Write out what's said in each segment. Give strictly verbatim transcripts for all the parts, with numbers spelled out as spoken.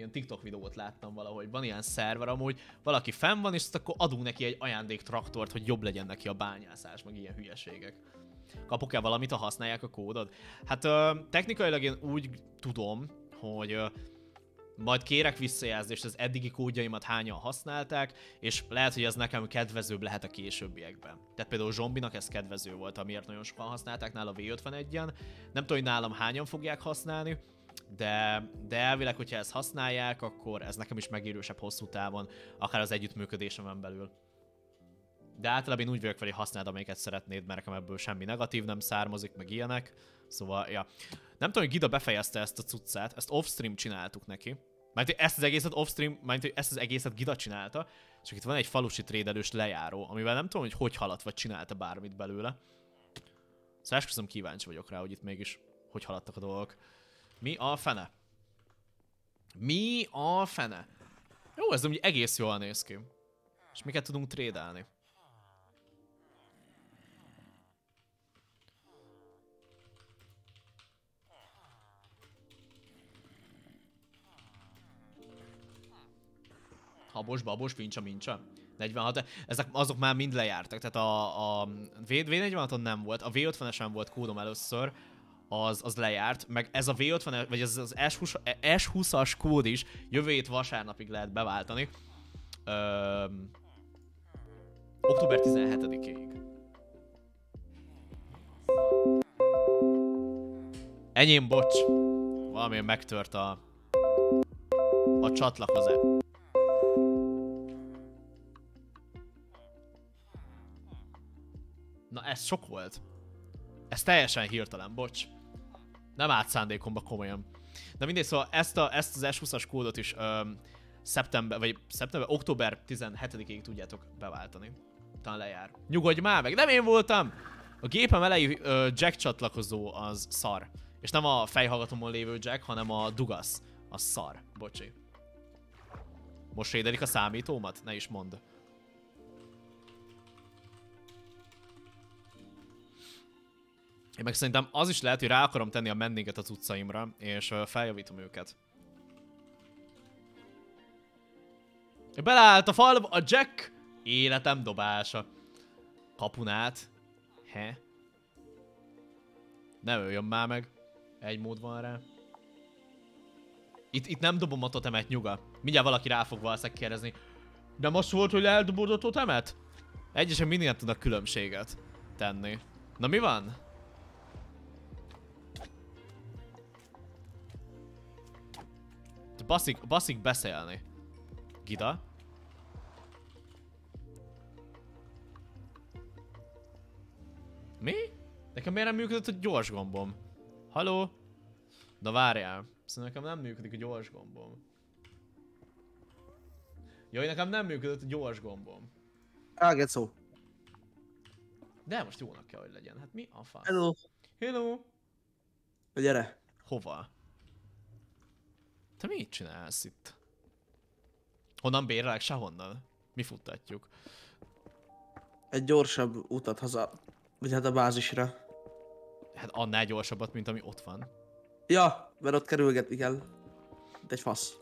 ilyen TikTok videót láttam valahogy, van ilyen szerver amúgy, valaki fenn van, és azt akkor adunk neki egy ajándéktraktort, hogy jobb legyen neki a bányászás, meg ilyen hülyeségek. Kapok-e valamit, ha használják a kódod? Hát ö, technikailag én úgy tudom, hogy ö, majd kérek visszajelzést, az eddigi kódjaimat hányan használták, és lehet, hogy ez nekem kedvezőbb lehet a későbbiekben. Tehát például Zombinak ez kedvező volt, amiért nagyon sokan használták nála vé ötvenegyen. Nem tudom, hogy nálam hányan fogják használni, de, de elvileg, hogyha ezt használják, akkor ez nekem is megérősebb hosszú távon, akár az együttműködésemen belül. De általában én úgy vagyok vele, hogy használd, amelyiket szeretnéd, mert nekem ebből semmi negatív nem származik, meg ilyenek. Szóval, ja. Nem tudom, hogy Gida befejezte ezt a cuccát, ezt off-stream csináltuk neki. Mert ezt az egészet off-stream, mert ezt az egészet Gida csinálta, csak itt van egy falusi trédelős lejáró, amivel nem tudom, hogy hogy haladt, vagy csinálta bármit belőle. Szóval esküszöm, kíváncsi vagyok rá, hogy itt mégis hogy haladtak a dolgok. Mi a fene? Mi a fene? Jó, ez úgy egész jól néz ki. És miket tudunk trédelni? Habos, babos, pincsa, mincsa. negyvenhat, ezek azok már mind lejártak, tehát a, a vé negyvenhaton nem volt, a vé ötvenesen volt kódom először, az, az lejárt, meg ez a vé ötven, vagy ez az es húszas kód is jövő hét vasárnapig lehet beváltani. Öm, október tizenhetedikéig. Enyém, bocs. Valamilyen megtört a, a csatlakozás. Na ez sok volt. Ez teljesen hirtelen, bocs. Nem állt szándékomba komolyan. Na mindegy, szóval ezt, a, ezt az es húszas kódot is öm, szeptember, vagy szeptember, október tizenhetedikéig tudjátok beváltani. Talán lejár. Nyugodj már meg, nem én voltam! A gépem elejé ö, jack csatlakozó az szar. És nem a fejhallgatómon lévő jack, hanem a Dugas. Az szar. Bocsi. Most rédelik a számítómat? Ne is mondd. Én meg szerintem az is lehet, hogy rá akarom tenni a mendinget az utcaimra, és uh, feljavítom őket. Beleállt a falba a Jack! Életem dobása. Kapunát. He? Ne öljön már meg. Egy mód van rá. Itt, itt nem dobom a totemet, nyuga. Mindjárt valaki rá fog valószínűleg kérdezni. De most volt, hogy eldobod a totemet? Egyesen mindig nem tudnak különbséget tenni. Na mi van? Baszik, baszik beszélni. Gida? Mi? Nekem miért nem működött a gyors gombom? Halló? Na várjál. Szóval nekem nem működik a gyors gombom. Jaj, nekem nem működött a gyors gombom. Ágetszó. De most jónak kell, hogy legyen. Hát mi a fasz? Hello. Hello. Gyere. Hova? Te mit csinálsz itt? Honnan bérelek? Sehonnan. Mi futtatjuk? Egy gyorsabb utat haza. Vagy hát a bázisra. Hát annál gyorsabbat, mint ami ott van. Ja, mert ott kerülgetni kell. Mint egy fasz.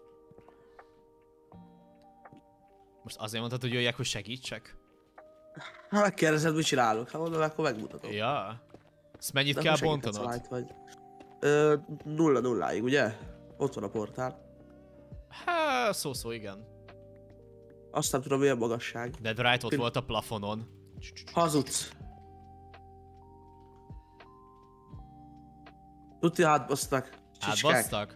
Most azért mondtad, hogy jöjjek, hogy segítsek? Ha megkérdezed, mit csinálok, ha mondom, akkor megmutatom. Ja. Ezt mennyit De kell akkor segíthetsz, bontanod? ha light vagy. Ö, nulla nulláig, ugye? Ott van a portál. Hát, szó-szó, igen. Azt nem tudom, milyen magasság. Dead Right ott volt a plafonon. Hazudsz. Tuti hátbasztak. Csicskák. Átbasztak?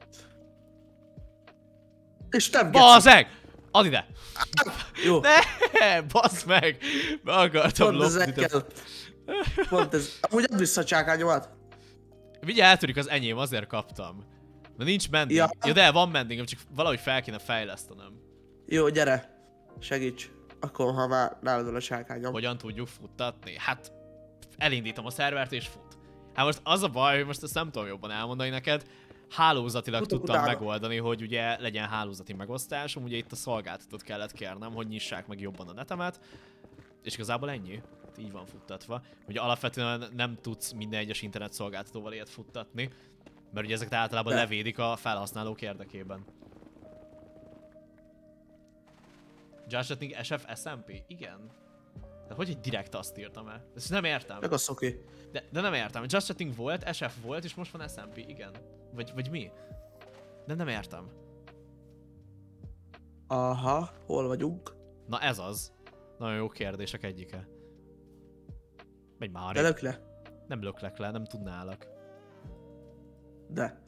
És nem geci. Bazzeg! Add ide! Jó. Ne! Bassz meg! Be akartam Pont lopni, ezekkel. Pont ez. Amúgy add vissza a csákányomat. Mindjárt eltűnik az enyém, azért kaptam. De nincs mending. Ja. Ja. ja de van mendingem, csak valahogy fel kéne fejlesztenem. Jó, gyere. Segíts. Akkor, ha már nálad van a csákányom. Hogyan tudjuk futtatni? Hát elindítom a szervert és fut. Hát most az a baj, hogy most ezt nem tudom jobban elmondani neked. Hálózatilag Futok tudtam utána. megoldani, hogy ugye legyen hálózati megosztásom. Ugye itt a szolgáltatót kellett kérnem, hogy nyissák meg jobban a netemet. És igazából ennyi. Hát így van futtatva. Ugye alapvetően nem tudsz minden egyes internet szolgáltatóval ilyet futtatni. Mert ugye ezeket általában De. levédik a felhasználók érdekében. Just Chatting es ef es em pé? Igen. De hogy egy direkt azt írtam el? Ezt nem értem. Meg az oké. Okay. De, de nem értem. Just Chatting volt, es ef volt, és most van es em pé. Igen. Vagy, vagy mi? De nem értem. Aha, hol vagyunk? Na ez az. Nagyon jó kérdések egyike. Megy már. De lök le. Nem löklek le, nem tudnálak. De.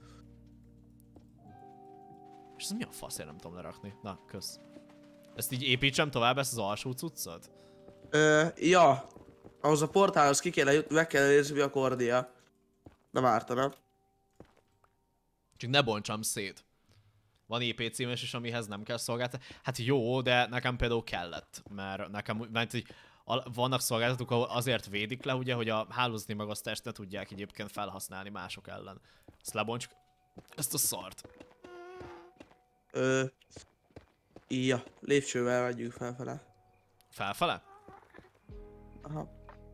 És ez mi a fasz, én nem tudom lerakni. Na, kösz. Ezt így építsem tovább, ezt az alsó cuccot? Ö, ja. Ahhoz a portálhoz ki kéne jutni, meg kell nézni, mi a kordia. Nem ártana. Csak ne bontsam szét. Van i pé címes is, amihez nem kell szolgáltatni. Hát jó, de nekem például kellett. Mert nekem, mert hogy vannak szolgáltatók, ahol azért védik le, ugye, hogy a hálózati megosztást ne tudják egyébként felhasználni mások ellen. Ezt lebontsuk. Ezt a szart. Ö... Ja, lépcsővel megyünk felfele. Felfele? Aha.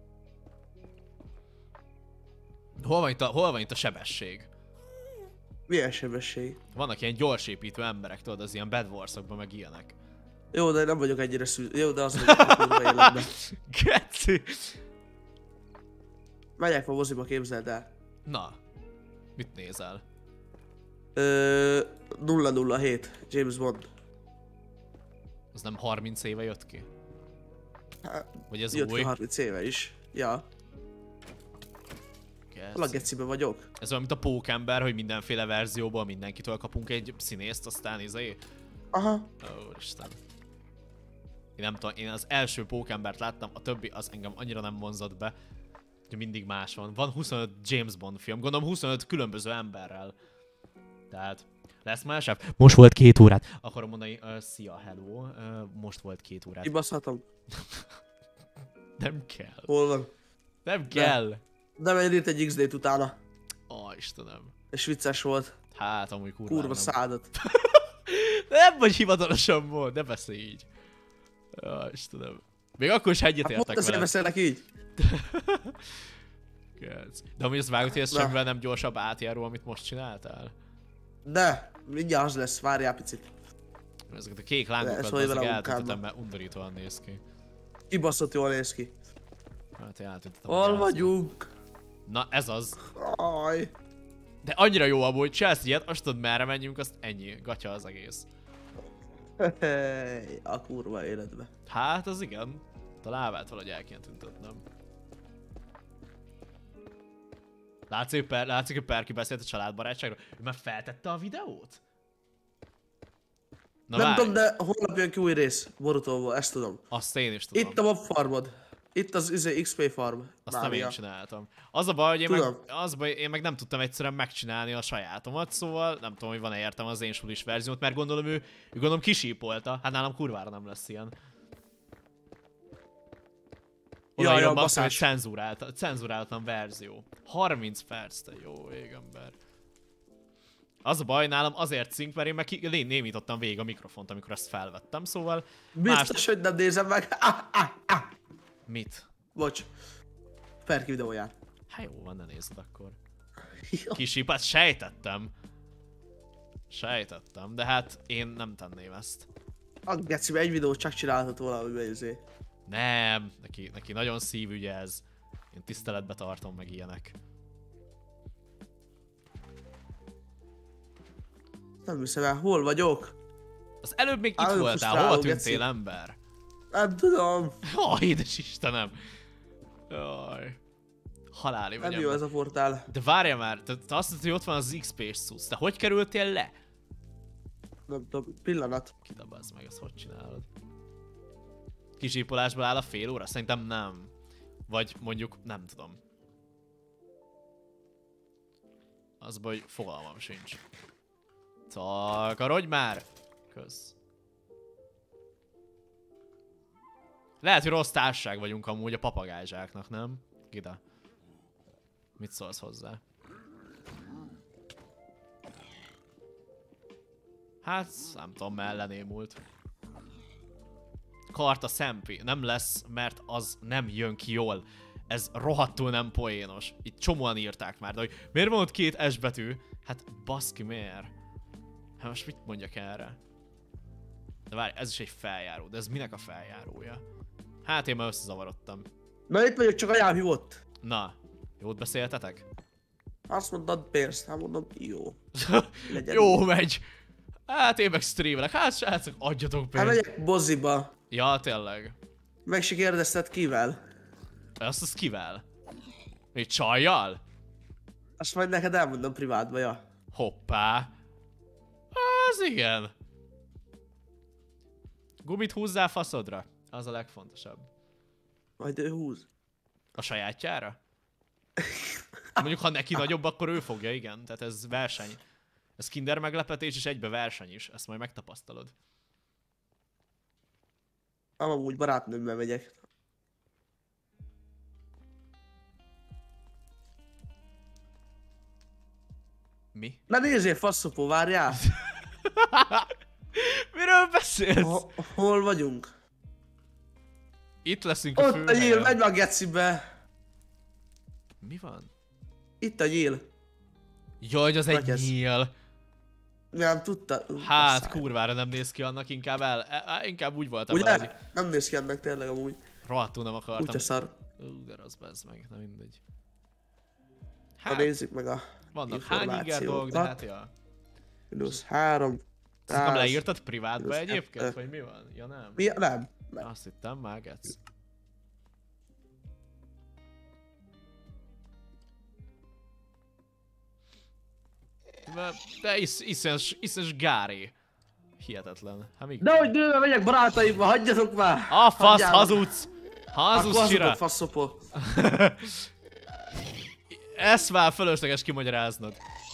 Hol van itt a, hol van itt a sebesség? Milyen sebesség? Vannak ilyen gyorsépítő emberek, tudod, az ilyen Bed Wars-okban meg ilyenek. Jó, de nem vagyok ennyire szűz... Jó, de az vagyok a kurva életben. Geci! Megyek ma moziba, képzeld el. Na, mit nézel? Ö... nulla nulla hét, James Bond. Az nem harminc éve jött ki? Hát, Vagy ez jött új? ki harminc éve is. Ja. Hol a gecibe vagyok? Ez olyan, mint a pókember, hogy mindenféle verzióból mindenkitől kapunk egy színészt, aztán izé... Aha. Ó, Isten. Én nem tudom, én az első pókembert láttam, a többi az engem annyira nem vonzott be, hogy mindig más van. Van huszonöt James Bond film, gondolom huszonöt különböző emberrel. Tehát... Lesz már sef? Most volt két órát. Akarom mondani, uh, szia, hello, uh, most volt két órát. Kibaszhatom. Nem kell. Hol van? Nem kell. De mert írt egy iksz dét utána. Ó, oh, Istenem. És vicces volt. Hát, amúgy kurva Kurva nem. szádat. Nem vagy hivatalosan volt, ne beszélj így. Ó, oh, Istenem. Még akkor is egyet Hát értek pont ezért veled. beszélnek így. De amúgy azt vágod, hogy ez semmivel nem gyorsabb átjáró, amit most csináltál? De, mindjárt az lesz, várjál picit. Ezeket a kék lángokat szólj vele azért a eltüntetem, munkámba. mert undorítóan néz ki. Kibaszott jól néz ki. Hát én eltüntetem. Hol vagyunk? Na ez az. Aj. De annyira jó abból, hogy csinálsz ilyet, azt tudod merre menjünk, azt ennyi. Gatya az egész. Hey, a kurva életbe. Hát az igen. A lábát valahogy el kéne tüntetnem. Látszik, per, látszik, hogy Perki beszélt a családbarátságról. Ő már feltette a videót? Na Nem várj. tudom, de holnap jön ki új rész Borutóból, ezt tudom. Azt én is tudom. Itt a mob farmod. Itt az izé iksz pé farm. Azt nem Mária. én csináltam. Az a baj, hogy én meg, Tudom. az a baj, én meg nem tudtam egyszerűen megcsinálni a sajátomat, szóval nem tudom, hogy van-e értem az én sulis verziót, mert gondolom ő, ő gondolom kisípolta. Hát nálam kurvára nem lesz ilyen. Oda Ja, írom ja, azt, hogy baszás. cenzurált, cenzurálatlan verzió. harminc perc, te jó égember. Az a baj nálam azért cink, mert én meg ki, én némítottam végig a mikrofont, amikor ezt felvettem, szóval... Biztos, hogy nem nézem meg. Ah, ah, ah. Mit? Bocs. Perki videóját. Hát jó van, ne nézed akkor. Jó. Kisípát sejtettem. Sejtettem, de hát én nem tenném ezt. A gecibe egy videót csak csinálhat valami beizé. Nem, neki, neki nagyon szívügye ez. Én tiszteletbe tartom meg ilyenek. Nem hiszem el, hol vagyok? Az előbb még itt Á, voltál, frusztráló, hova geci. tűntél ember? Nem tudom. Ó, édes Istenem. Jaj. Haláli vagy Nem jó ember. ez a portál. De várja már, te, te azt mondtad, hogy ott van az iksz pés cucc. Te hogy kerültél le? Nem tudom, pillanat. Kidabázz meg, azt hogy csinálod? Kisípolásból áll a fél óra? Szerintem nem. Vagy mondjuk, nem tudom. Az baj, hogy fogalmam sincs. Takarodj már! Kösz. Lehet, hogy rossz társaság vagyunk amúgy a papagájzsáknak, nem? Gida. Mit szólsz hozzá? Hát, nem tudom, mellenémult. Karta szempi. Nem lesz, mert az nem jön ki jól. Ez rohadtul nem poénos. Itt csomóan írták már, de hogy miért van ott két S betű? Hát baszki, miért? Hát most mit mondjak erre? De várj, ez is egy feljáró, de ez minek a feljárója? Hát én már összezavarodtam. Na itt vagyok, csak anyám hívott. Na, jót beszéltetek? Azt mondtad pénzt, hát mondom, jó. Legyen Jó így. megy! Hát én meg streamelek, hát srácok, adjatok Hát pénzt. megyek Boziba. Ja, tényleg. Meg se kérdezted kivel. Azt az kivel? Még csajjal? Azt majd neked elmondom privátba, ja. Hoppá. Az igen. Gumit húzzál faszodra. Az a legfontosabb. Majd ő húz. A sajátjára? Mondjuk, ha neki nagyobb, akkor ő fogja, igen. Tehát ez verseny. Ez kinder meglepetés és egybe verseny is. Ezt majd megtapasztalod. Amúgy barátnőmmel megyek. Mi? Na nézzél, faszopó, várjál! Miről beszélsz? Ho hol vagyunk? Itt leszünk a Ott a nyíl, főhelyen. megy a gecibe! Mi van? Itt a nyíl. Jaj, az egy Ragyesz. nyíl. Nem tudta. Ú, Hát, basszál. kurvára nem néz ki annak, inkább el... e- inkább úgy voltam Ugye? vele, hogy Nem néz ki ennek tényleg amúgy. rohadtul nem akartam. Úgyse szar. Ú, de rossz bezd meg, na mindegy. Ha Hát, nézzük meg a vannak hány inger dolgok, de hát ja. Minusz három. Ezt nekem száz. leírtad privátba Plusz egyébként, kettő. vagy mi van? Ja nem. Mi? Nem. Nem. Azt hittem, mágetsz. De, de is, iszens, iszens gári. Hihetetlen. Hát még... De hogy nőve megyek barátaimba, hagyjatok már! A fasz, Hagyjál. hazudsz! Akkor Hazudsz, hazudok, csira! faszopó. Ezt már fölösleges kimagyaráznod.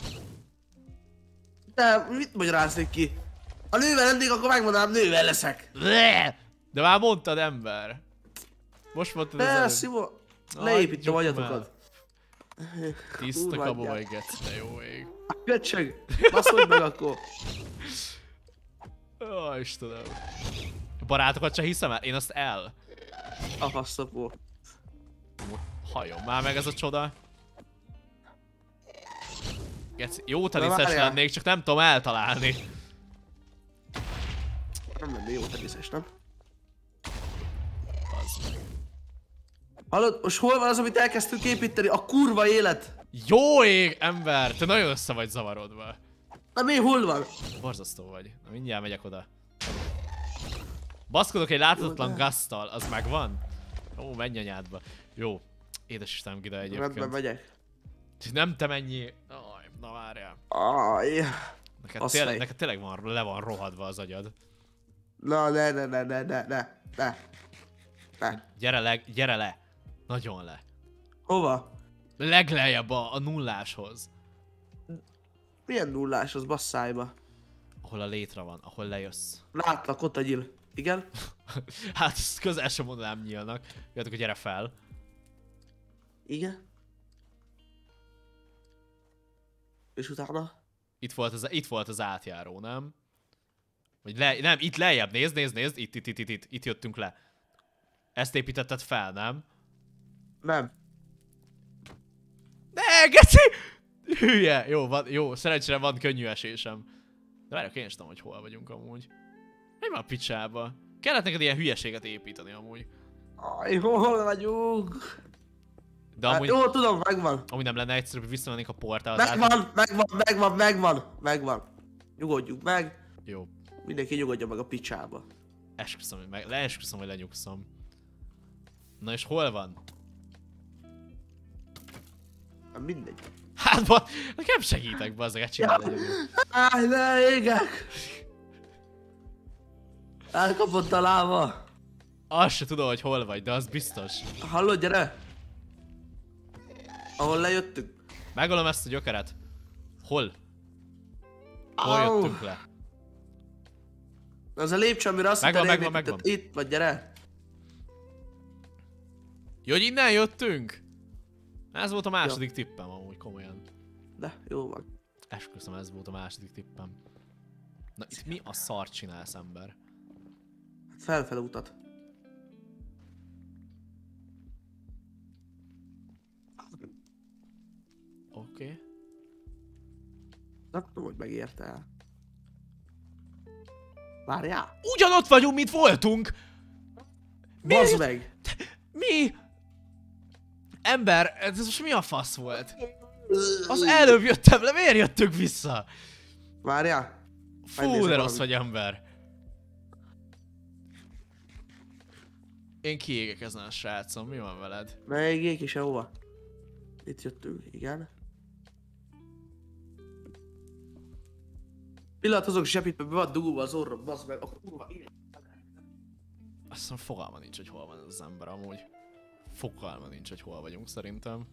De mit magyaráznék ki? Ha nővel lennék, akkor megmondanám, nővel leszek. Bleh! De már mondtad, ember. Most mondtad az De előbb. Szimo, leépítem a Hagyjuk agyatokat. Tiszta Kurva kamu anyját. vagy, geci, de jó ég. Köcsög, baszolj meg akkor. Ó, Istenem. Barátokat se hiszem el? Én azt el. A faszopó. Halljon már meg ez a csoda. Geci, jó Na, teniszes várjál. lennék, csak nem tudom eltalálni. Nem lenne jó teniszes, nem? Az meg. Hallod, most hol van az, amit elkezdtünk építeni? A kurva élet! Jó ég, ember! Te nagyon össze vagy zavarodva. Na mi, hol van? Borzasztó vagy. Na mindjárt megyek oda. Baszkodok egy láthatatlan Jó, de- gasztal, az megvan? Ó, menj anyádba. Jó. Édes Istenem, Gida Rendben egyébként. megyek. Nem te mennyi. Aj, na várjál. Aj. Neked, Azt tényleg, fej. neked tényleg van, le van rohadva az agyad. Na, ne, ne, ne, ne, ne, ne, ne. Ne. Gyere le, gyere le. Nagyon le. Hova? Leglejjebb a, a nulláshoz. Milyen nullás az basszájba? Ahol a létre van, ahol lejössz. Látlak, ott a gyil. Igen? Hát ezt közel sem mondanám nyílnak. Jöttök, hogy gyere fel. Igen? És utána? Itt volt az, itt volt az átjáró, nem? Vagy le, nem, itt lejjebb, nézd, nézd, nézd, itt, itt, itt, itt, itt, itt jöttünk le. Ezt építetted fel, nem? Nem. Ne, geci! Hülye! Jó, van, jó, szerencsére van könnyű esésem. De várjak, én is tudom, hogy hol vagyunk amúgy. Mi van a picsába? Kellett neked ilyen hülyeséget építeni amúgy. Aj, hol vagyunk? De Hát, amúgy, jó, tudom, megvan. amúgy nem lenne egyszerűbb, hogy visszamennénk a portál. az át- Megvan, megvan, megvan, megvan, megvan. Nyugodjunk meg. Jó, Mindenki nyugodja meg a picsába. esküszöm, hogy meg, leesküszöm, hogy lenyugszom. Na és hol van? Nem mindegy. Hát, ba, nekem segítek, bazzeg, csinálj Ja. egyedül. Áj, ne égek! Elkapott a láva. Azt se tudom, hogy hol vagy, de az biztos. Hallod, gyere! Ahol lejöttünk. Megölöm ezt a gyökeret. Hol? Hol Au. jöttünk le? Az a lépcső, amire azt Megvan, hittem, megvan, épített. megvan. Itt vagy, gyere! Jó, hogy innen jöttünk? Ez volt a második tippem amúgy, komolyan. De, jó van. Esküszöm, ez volt a második tippem. Na itt mi a szart csinálsz, ember? Hát felfele utat. Oké. Okay. Nem tudom, hogy megérte el. Várjál. Ugyanott vagyunk, mint voltunk! Bazd meg! Mi? Ember, ez most mi a fasz volt? Az előbb jöttem le, miért jöttünk vissza? Várjál. Fú, de rossz vagy, ember. Én kiégek ezen a srácom, mi van veled? Megég is hova? Itt jöttünk, igen. Pillanat azok zsebítbe be van dugulva az orrom, bazd meg, akkor kurva ilyen. Azt mondom, fogalma nincs, hogy hol van ez az ember amúgy. Fogalma nincs, hogy hol vagyunk szerintem.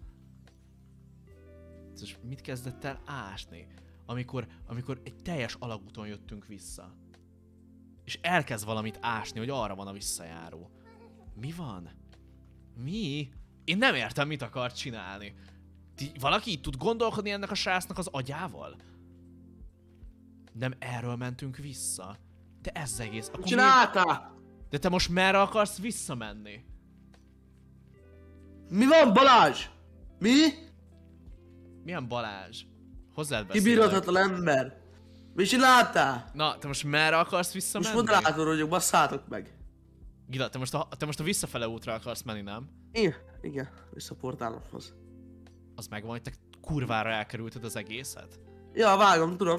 És mit kezdett el ásni? Amikor, amikor egy teljes alagúton jöttünk vissza. És elkezd valamit ásni, hogy arra van a visszajáró. Mi van? Mi? Én nem értem, mit akar csinálni. Ti, valaki itt tud gondolkodni ennek a srácnak az agyával? Nem erről mentünk vissza? Te ez egész... Akkor Csináltál! De te most merre akarsz visszamenni? Mi van, Balázs? Mi? Milyen Balázs? Hozzád beszélek. Kibírhatatlan ember. Mi csináltál? Na, te most merre akarsz Most visszamenni? moderátor vagyok, basszátok meg. Gila, te most, a, te most a visszafele útra akarsz menni, nem? Igen, igen, vissza a portálomhoz. Az megvan, hogy te kurvára elkerülted az egészet? Ja, vágom, tudom.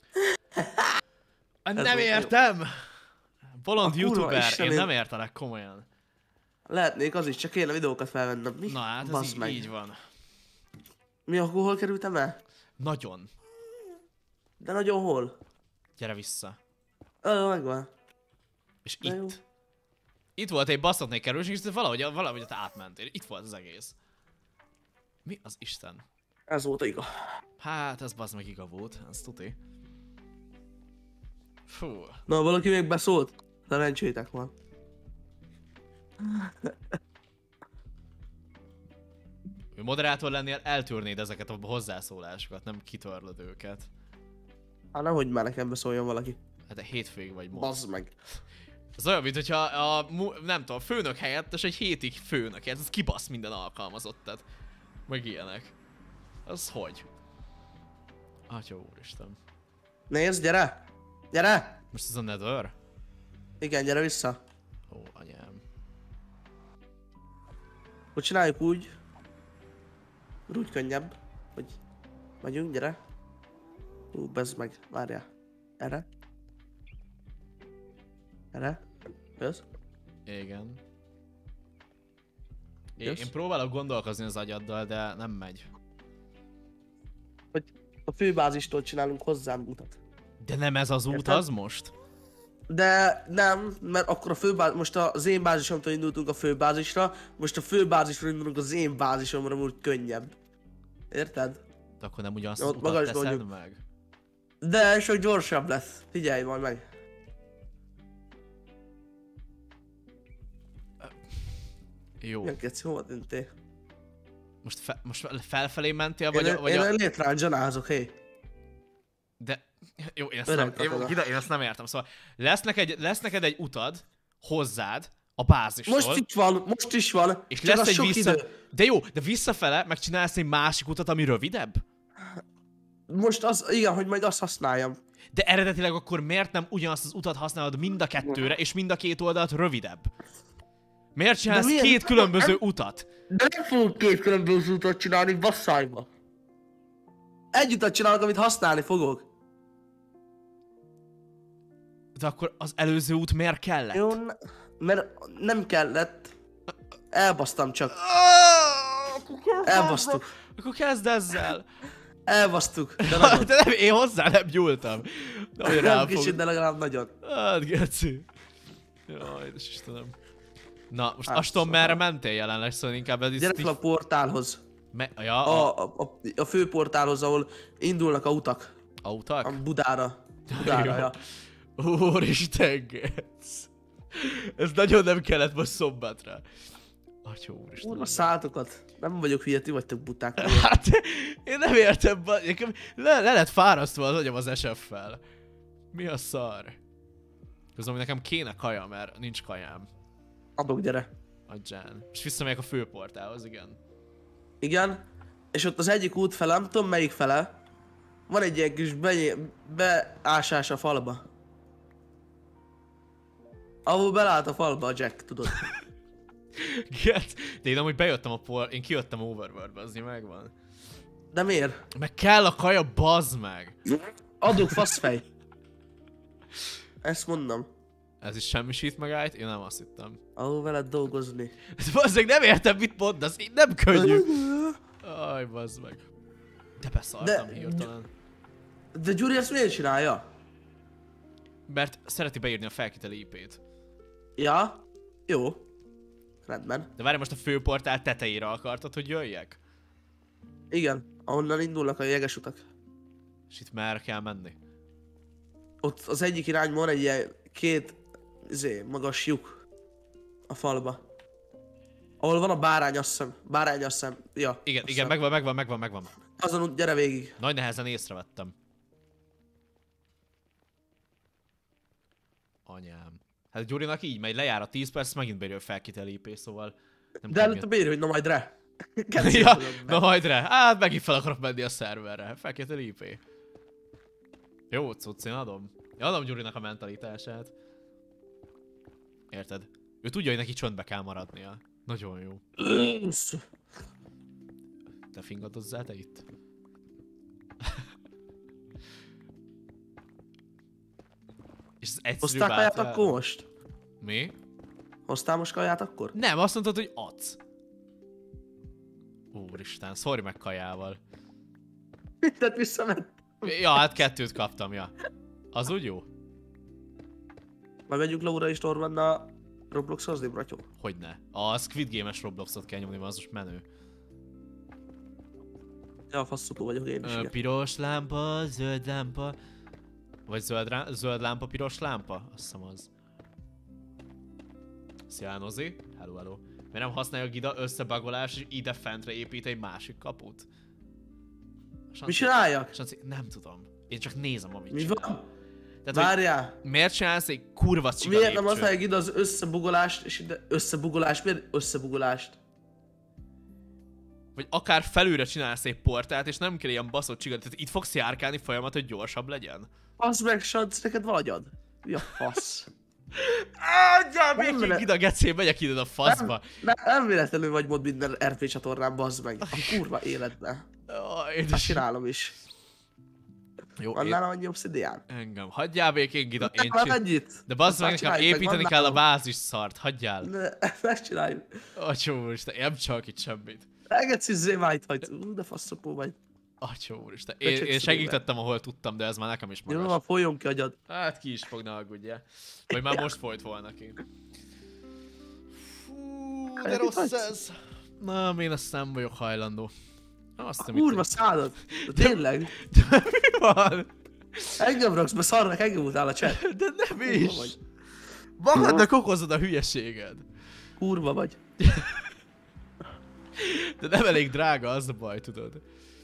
Nem volt értem! Bolond A kurva youtuber, Isteném. én nem értelek komolyan. Lehetnék az is, csak kéne videókat felvennem. Mi? Na hát ez Bazd így, meg. így van. Mi, akkor hol kerültem el? Nagyon. De nagyon hol? Gyere vissza. Ö, megvan. És Na jó. itt. Itt volt egy baszottnék kerülés, és valahogy, valahogy ott átmentél. Itt volt az egész. Mi az Isten? Ez volt a iga. Hát, ez bazd meg iga volt, ez tuti. Fú. Na, valaki még beszólt? Szerencsétek van. Ő moderátor lennél, eltűrnéd ezeket a hozzászólásokat, nem kitörlöd őket. Hát nehogy már nekem beszóljon valaki. Hát de hétfőig vagy most. Bazd meg. Ez olyan, mint hogyha a, mu- nem tudom, a főnök helyettes egy hétig főnök, ez, ez kibasz minden alkalmazottat. Meg ilyenek. Az hogy? Atya úristen. Nézd, gyere! Gyere! Most ez a Nether? Igen, gyere vissza. Ó, anyám. Hogy csináljuk úgy. Úgy könnyebb. Hogy megyünk, gyere. Ú, bezd meg, várjál. Erre. Erre. Jössz? Igen. Én, Jössz? én próbálok gondolkozni az agyaddal, de nem megy. Hogy a főbázistól csinálunk hozzám utat. De nem ez az út Érted? az most? De nem, mert akkor a főbázis, most az én bázisomtól indultunk a főbázisra, most a főbázisról indulunk az én bázisomra, úgy könnyebb. Érted? De akkor nem ugyanazt Jó, az ott utat magas teszed mondjuk. meg? De sok gyorsabb lesz. Figyelj majd meg. Jó. Milyen keci, hova tűntél? Most, fe, most felfelé mentél, Én, vagy a... Vagy én a... a létránzsanázok, hé. De... Jó, én ezt, Öreg nem, én, katona. ide, én ezt nem értem. Szóval lesz neked, lesz neked egy utad hozzád a bázisról. Most itt van, most is van. És csak lesz az egy sok vissza... idő. De jó, de visszafele megcsinálsz egy másik utat, ami rövidebb? Most az, igen, hogy majd azt használjam. De eredetileg akkor miért nem ugyanazt az utat használod mind a kettőre, és mind a két oldalt rövidebb? Miért csinálsz milyen- két különböző utat? De nem fogok két különböző utat csinálni, basszájba. Egy utat csinálok, amit használni fogok. De akkor az előző út miért kellett? Jó, ne, mert nem kellett. Elbasztam csak. Elbasztuk. Akkor kezd ezzel. Elbasztuk. De nagyon. De nem, én hozzá nem nyúltam. De hogy Nem ráfog. kicsit, de legalább nagyon. Hát, geci. Jaj, édes Istenem. Na, most Hát, Aston szóval. merre mentél jelenleg, szóval inkább ez Gyere így... fel a portálhoz. Me... Ja, a... A, a, a, a fő portálhoz, ahol indulnak a utak. autak? A Budára. Budára, ja. Úristen, gec. Ez nagyon nem kellett most szombatra. Atya úristen. Úrva szálltokat. Nem vagyok hülye, ti vagytok buták. Hát, én nem értem, ba- nekem le, le lett fárasztva az agyam az es ef-fel. Mi a szar? Közben hogy nekem kéne kaja, mert nincs kajám. Adok, gyere. Adján. És visszamegyek a főportálhoz, igen. Igen. És ott az egyik út fele, nem tudom melyik fele. Van egy ilyen kis be, beásás a falba. Ahol belállt a falba a Jack, tudod. Get. De én amúgy bejöttem a por... Én kijöttem Overworldbe, az megvan. De miért? Meg kell a kaja, bazd meg! Adok faszfej. Ezt mondom. Ez is semmisít meg állt? Én nem azt hittem. Ahol veled dolgozni. Bazd meg, nem értem mit mondasz, így nem könnyű. Aj, bazd meg. De beszartam De- hirtelen. De Gyuri ezt miért csinálja? Mert szereti beírni a felkiteli í pét. Ja? Jó. Rendben. De várj, most a főportál tetejére akartad, hogy jöjjek? Igen. Ahonnan indulnak a jeges utak. És itt merre kell menni? Ott az egyik irányban van egy ilyen két izé, magas lyuk a falba. Ahol van a bárány, azt hiszem. Bárány, azt hiszem. Ja. Igen, azt igen, hiszem. megvan, megvan, megvan, megvan. Azon út, gyere végig. Nagy nehezen észrevettem. Anyám. Hát Gyurinak így megy, lejár a tíz perc, megint beírja a felkiteli í pé, szóval... Nem De előtte beírja, hogy na majd re. Ja, na majd re. Hát megint fel akarok menni a szerverre. Felkiteli í pé. Jó cucc, én adom. Én adom Gyurinak a mentalitását. Érted? Ő tudja, hogy neki csöndbe kell maradnia. Nagyon jó. Te fingadozzál te itt? És ez egyszerű Hoztál kaját bátán- akkor most? Mi? Hoztál most kaját akkor? Nem, azt mondtad, hogy adsz. Úristen, szórj meg kajával. Mindent visszament. Ja, hát kettőt kaptam, ja. Az úgy jó? Majd megyünk Laura és Normanna Roblox-hozni, bratyó. Hogyne. A Squid Game-es Robloxot kell nyomni, mert az most menő. Ja, faszopó vagyok én is. Ö, igen. piros lámpa, zöld lámpa. Vagy zöld, rá, zöld lámpa, piros lámpa? Azt hiszem az. Szia, Nozi. Hello, hello. Miért nem használja a Gida összebagolás és ide fentre épít egy másik kaput? Sanci, Mi csináljak? Sanci, nem tudom. Én csak nézem, amit Mi csinál. van? Tehát, Várjál. hogy miért csinálsz egy kurva csiga Miért nem lépcsőt? használják ide az összebugolást, és ide összebugolást? Miért összebugolást? Vagy akár felülre csinálsz egy portált, és nem kell ilyen baszott csiga. Tehát itt fogsz járkálni folyamat, hogy gyorsabb legyen. Az meg, Sanc, neked van agyad. Mi a fasz? Adjál Nem még vele- ide a gecé, megyek ide a faszba. Nem, nem véletlenül vagy mod minden er pé csatornán, bazd meg. A kurva életbe. Oh, Ezt édes. csinálom is. Jó, Van én... nálam annyi obszidián? Engem. Hagyjál békén, Gida, én Nem, csin... ennyit. De bazd Azt meg, már nekem csináljuk meg, építeni van kell a nálam. bázis szart, hagyjál. Ne, megcsináljuk. Atyó úristen, én nem csak itt semmit. Elgetsz izzé májt hagy. Ú, de faszopó vagy. Atyó úristen. Én, Köcsög én szívében. segítettem, ahol tudtam, de ez már nekem is Jó, magas. van, folyjon ki agyad. Hát ki is fog, ne aggódjál. Vagy már most folyt volna ki. Fú, de Hát, itt rossz vagy? ez. Nem, én ezt nem vagyok hajlandó. Azt A hiszem, kurva itt... szállod. De tényleg. De mi van? Engem raksz be szarnak, engem utál a chat. De nem Kurva is. vagy. Magadnak okozod a hülyeséged. Kurva vagy. De nem elég drága, az a baj, tudod.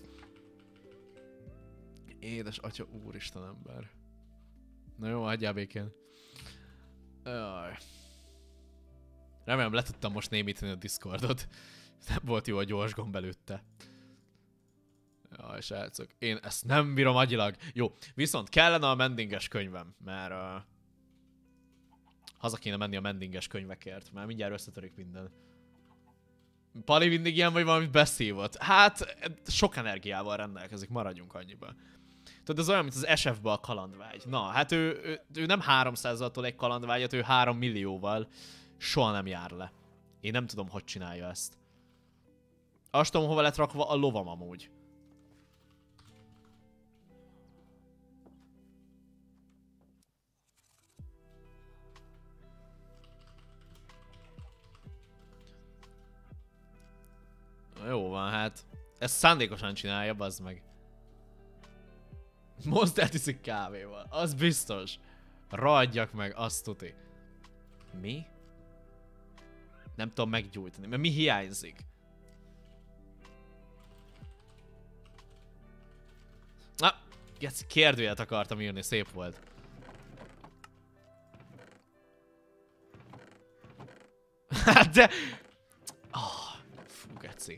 Édes atya, úristen ember. Na jó, hagyjál békén. Jaj. Remélem le tudtam most némítani a Discordot. Nem volt jó a gyors gomb előtte. Jaj, srácok. Én ezt nem bírom agyilag. Jó, viszont kellene a mendinges könyvem, mert... Uh, haza kéne menni a mendinges könyvekért, mert mindjárt összetörik minden. Pali mindig ilyen, vagy valamit beszívott. Hát, sok energiával rendelkezik, maradjunk annyiba. Tudod, ez olyan, mint az es ef-be a kalandvágy. Na, hát ő, ő, ő nem háromszázzal tol egy kalandvágyat, ő három millióval soha nem jár le. Én nem tudom, hogy csinálja ezt. Azt tudom, hova lett rakva a lovam amúgy. Na jó van, hát. Ezt szándékosan csinálja, bazd meg. Monstert iszik kávéval, az biztos. Raadjak meg, azt tuti. Mi? Nem tudom meggyújtani, mert mi hiányzik? Na, geci, kérdőjelet akartam írni, szép volt. Hát de... Oh, fú, geci.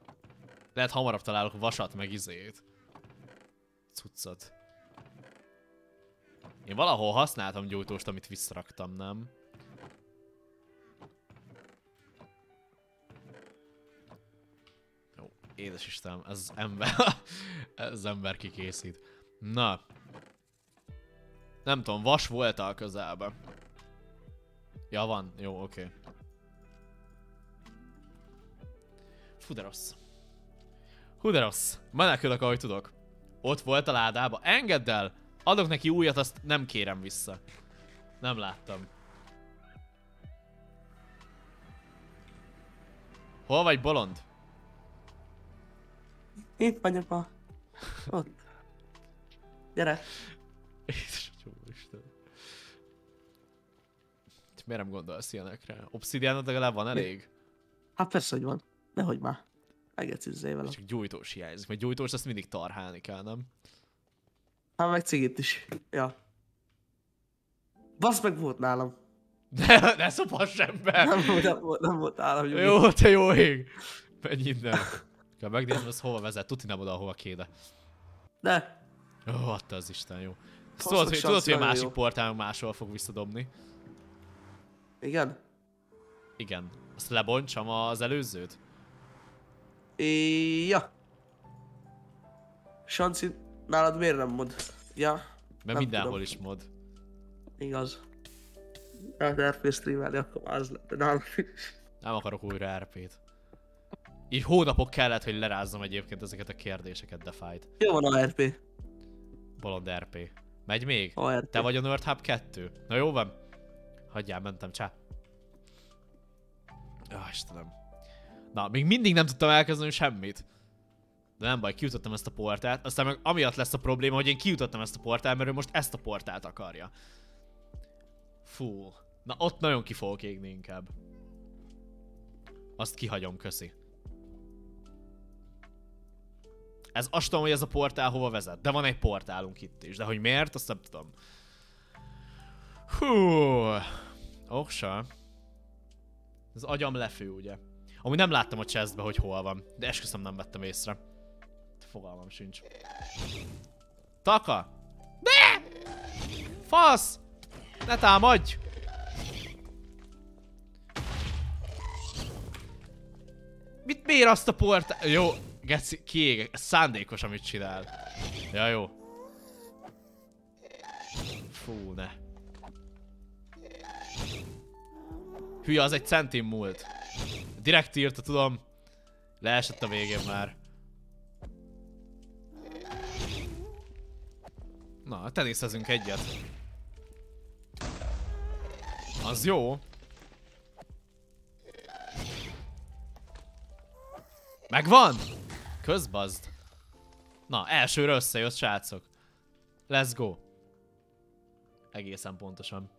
Lehet hamarabb találok vasat meg izét. Cuccot. Én valahol használtam gyújtóst, amit visszaraktam, nem? Jó, édes Istenem, ez az ember, ez az ember kikészít. Na. Nem tudom, vas volt a közelben. Ja, van. Jó, oké. Okay. Fú, de rossz. Hú, de rossz. Menekülök, ahogy tudok. Ott volt a ládába. Engedd el! Adok neki újat, azt nem kérem vissza. Nem láttam. Hol vagy, bolond? Itt vagyok a... Ott. Gyere. Isten. Miért nem gondolsz ilyenekre? Obsidianod legalább van elég? Hát persze, hogy van. Nehogy már. Megecizzél velem. Csak gyújtós hiányzik, mert gyújtós azt mindig tarhálni kell, nem? Hát meg cigit is. Ja. Basz meg volt nálam. Ne, ne szopass ember! Nem volt, nem volt, nem volt nálam. Nyugi. Jó, te jó ég! Menj innen. Kell megnézni, az hova vezet. Tuti nem oda, ahova kéne. De. Ó, oh, adta az Isten, jó. Tudod, hogy, tudod, hogy a másik jó. Portál máshol fog visszadobni. Igen? Igen. Azt lebontsam az előzőt? É, ja. Sanci, nálad miért nem mod? Ja. Mert nem mindenhol tudom. is mod. Igaz. Hát er pé streamelni, akkor már az lett nálam is. Nem akarok újra er pét. Így hónapok kellett, hogy lerázzam egyébként ezeket a kérdéseket, de fájt. Jó van a er pé. Bolond er pé. Megy még? A er pé. Te vagy a Nerd Hub kettő. Na jó van. Hagyjál, mentem, csá. Ah, Istenem. Na, még mindig nem tudtam elkezdeni semmit. De nem baj, kijutottam ezt a portált. Aztán meg amiatt lesz a probléma, hogy én kijutottam ezt a portált, mert ő most ezt a portált akarja. Fú. Na, ott nagyon ki fogok égni inkább. Azt kihagyom, köszi. Ez azt tudom, hogy ez a portál hova vezet. De van egy portálunk itt is. De hogy miért, azt nem tudom. Hú. Oksa. Az agyam lefő, ugye. Amúgy nem láttam a chestbe, hogy hol van. De esküszöm, nem vettem észre. Fogalmam sincs. Taka! De! Fasz! Ne támadj! Mit mér azt a portál? Jó, geci, kiégek. Ez szándékos, amit csinál. Ja, jó. Fú, ne. Hülye, az egy centim múlt. Direkt írta, tudom. Leesett a végén már. Na, teniszezünk egyet. Az jó. Megvan! Közbazd. Na, elsőre összejött, srácok. Let's go. Egészen pontosan.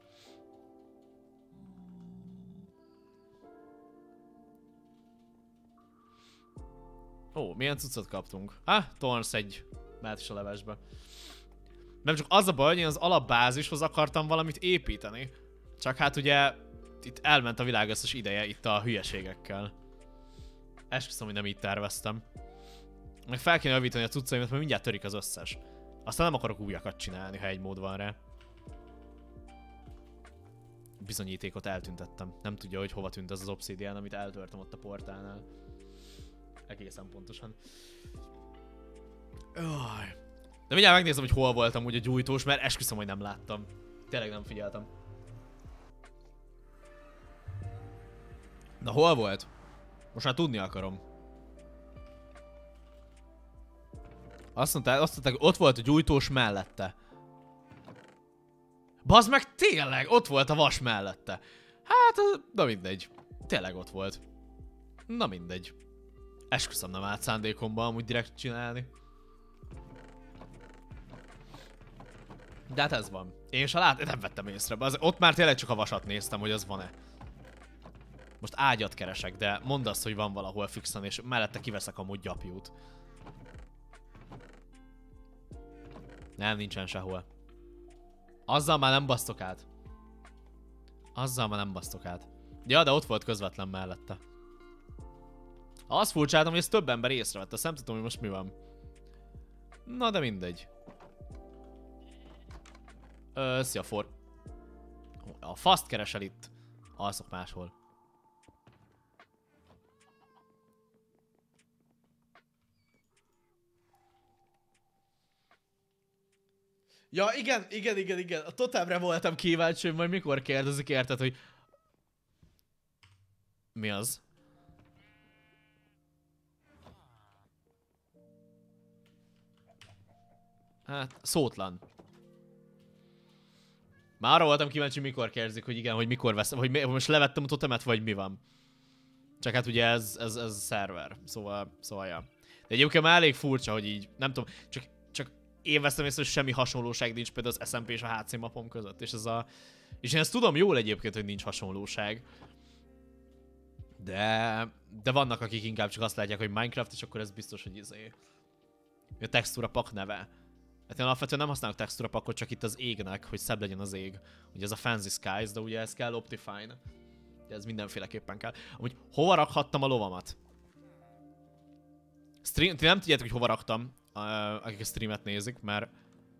Ó, milyen cuccot kaptunk? Ah, Torns egy mehet is a levesbe. Nem csak az a baj, hogy én az alapbázishoz akartam valamit építeni. Csak hát ugye itt elment a világ összes ideje itt a hülyeségekkel. Esküszöm, hogy nem így terveztem. Meg fel kéne javítani a cuccaimat, mert mindjárt törik az összes. Aztán nem akarok újakat csinálni, ha egy mód van rá. Bizonyítékot eltüntettem. Nem tudja, hogy hova tűnt ez az obsidian, amit eltörtem ott a portálnál. Egészen pontosan. Öj. De mindjárt megnézem, hogy hol voltam úgy a gyújtós, mert esküszöm, hogy nem láttam. Tényleg nem figyeltem. Na hol volt? Most már tudni akarom. Azt mondták, azt mondták, ott volt a gyújtós mellette. Bazd meg, tényleg, ott volt a vas mellette. Hát, na mindegy. Tényleg ott volt. Na mindegy. Esküszöm, nem állt szándékomban amúgy direkt csinálni. De hát ez van. Én se lát, nem vettem észre. Az, ott már tényleg csak a vasat néztem, hogy az van-e. Most ágyat keresek, de mondd azt, hogy van valahol fixen, és mellette kiveszek amúgy gyapjút. Nem, nincsen sehol. Azzal már nem basztok át. Azzal már nem basztok át. Ja, de ott volt közvetlen mellette. Azt furcsáltam, hogy ezt több ember észrevette, azt nem tudom, hogy most mi van. Na, de mindegy. Ö, szia, For. A faszt keresel itt. Alszok máshol. Ja, igen, igen, igen, igen. A totemre voltam kíváncsi, hogy majd mikor kérdezik, érted, hogy... Mi az? Hát, szótlan. Már arra voltam kíváncsi, mikor kérdezik, hogy igen, hogy mikor veszem, hogy, mi, hogy most levettem a totemet, vagy mi van. Csak hát ugye ez, ez, ez szerver, szóval, szóval ja. De egyébként már elég furcsa, hogy így, nem tudom, csak, csak én veszem észre, hogy semmi hasonlóság nincs például az es em pé és a há cé mapom között, és ez a... És én ezt tudom jól egyébként, hogy nincs hasonlóság. De... De vannak, akik inkább csak azt látják, hogy Minecraft, és akkor ez biztos, hogy izé... A textúra pak neve. Hát én alapvetően nem használok textúra pakot, csak itt az égnek, hogy szebb legyen az ég. Ugye ez a Fancy Skies, de ugye ez kell Optifine. De ez mindenféleképpen kell. Amúgy hova rakhattam a lovamat? Stream... Ti nem tudjátok, hogy hova raktam, uh, akik a streamet nézik, mert...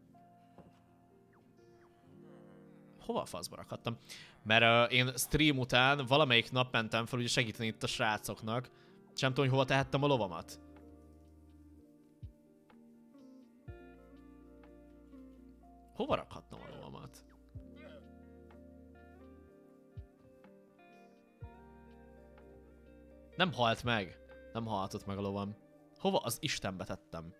Hova a faszba rakhattam? Mert uh, én stream után valamelyik nap mentem fel ugye segíteni itt a srácoknak, és nem tudom, hogy hova tehettem a lovamat. Hova rakhattam a lovamat? Nem halt meg. Nem haltott meg a lovam. Hova az Istenbe tettem?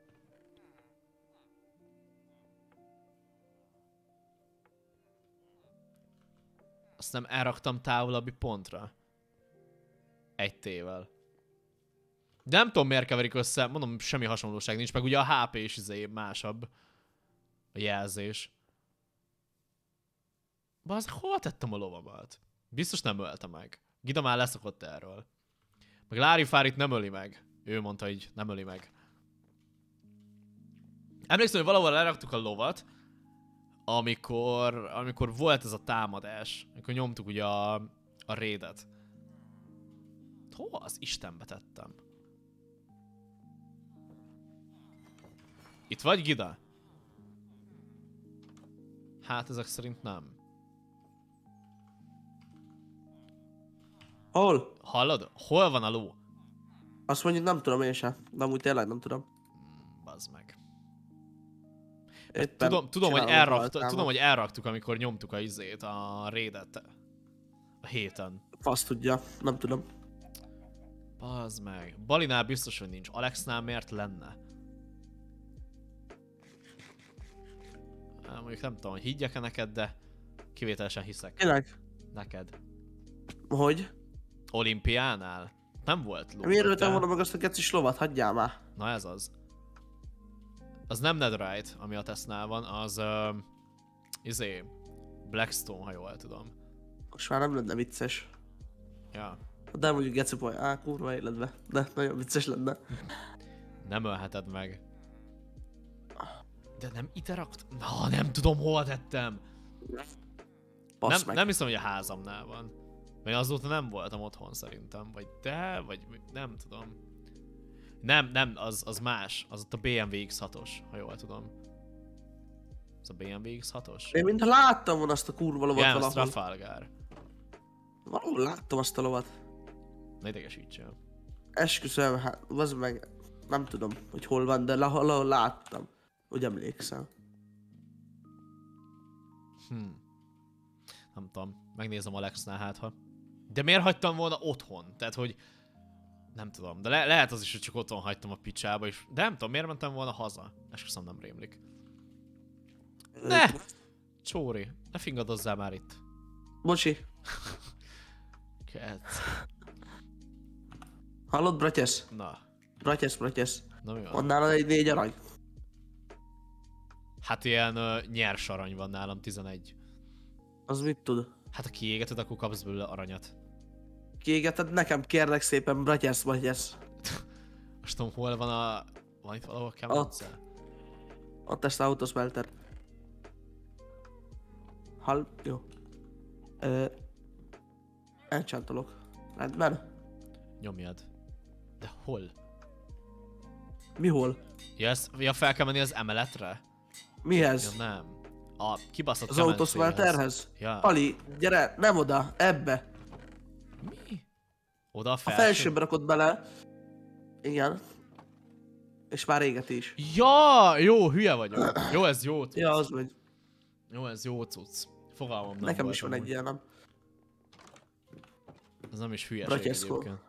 Azt nem elraktam távolabbi pontra. Egy tével. De nem tudom, miért keverik össze. Mondom, semmi hasonlóság nincs. Meg ugye a há pé is izé másabb. A jelzés. Bazd, hova tettem a lovamat? Biztos nem ölte meg. Gida már leszokott erről. Meg Lárifárit nem öli meg. Ő mondta, hogy nem öli meg. Emlékszem, hogy valahol leraktuk a lovat, amikor, amikor volt ez a támadás. Amikor nyomtuk ugye a, a raidet. Hova az Istenbe tettem? Itt vagy, Gida? Hát ezek szerint nem. Hol? Hallod? Hol van a ló? Azt mondjuk nem tudom én sem, de amúgy tényleg nem tudom. Bazd meg. Éppen Tudom, tudom, hogy csinálom elrakta, rajta, tudom, hogy elraktuk, amikor nyomtuk a izét, a raidet. A héten. Fasz tudja, nem tudom. Bazd meg. Balinál biztos, hogy nincs. Alexnál miért lenne? Mondjuk nem tudom, hogy higgyek-e neked, de kivételesen hiszek. Tényleg? Neked. Hogy? Olimpiánál? Nem volt ló. Miért de- öltem volna meg azt a kecis lovat? Hagyjál már. Na ez az. Az nem Netherite, ami a Tesznál van, az... Uh, izé... Blackstone, ha jól tudom. Most már nem lenne vicces. Ja. De mondjuk gecipoly, á, kurva életbe. De nagyon vicces lenne. Nem ölheted meg. De nem ide rakt... Na, nem tudom, hol tettem. Basz Nem, meg. nem hiszem, hogy a házamnál van. Mert azóta nem voltam otthon szerintem. Vagy de, vagy nem tudom. Nem, nem, az, az más. Az ott a bé em vé iksz hatos, ha jól tudom. Az a bé em vé iksz hatos? Én mintha láttam volna azt a kurva lovat Igen, az valahol. Trafalgar. Valahol láttam azt a lovat. Ne idegesítsél. Esküszöm, hát az meg nem tudom, hogy hol van, de valahol láttam. Úgy emlékszem. Hm. Nem tudom, megnézem Alexnál hát ha. De miért hagytam volna otthon? Tehát, hogy... Nem tudom, de le lehet az is, hogy csak otthon hagytam a picsába is. De nem tudom, miért mentem volna haza? Esküszöm, nem rémlik. Ne! Csóri, ne fingadozzál már itt. Bocsi. Kec. Hallod, bratyesz? Na, Bratyesz, bratyesz. na mi van? Van nálad egy négy arany? Hát ilyen uh, nyers arany van nálam, tizenegy. Az mit tud? Hát ha kiégeted, akkor kapsz belőle aranyat. Kiégeted nekem, kérlek szépen, bratyesz, bratyesz. Most tudom, hol van a... Van itt valahol kell Ott. Ott ezt a autosmelter. Hall... Jó. Ö... Enchantolok. Rendben? Nyomjad. De hol? Mi hol? Ja, ez, ja, fel kell menni az emeletre? Mihez? Ja, nem. A kibaszott Az kemencéhez. autosmelterhez? Ja. Pali, gyere, nem oda, ebbe. Mi? Oda a A felső? felsőbe rakod bele. Igen. És már égeti is. Ja, jó, hülye vagyok. Jó, ez jó cucc. Ja, az megy. Jó, ez jó cucc. Fogalmam nem Nekem volt is van amúgy. egy ilyen, nem? Ez nem is hülyeség Bratyeszko. egyébként.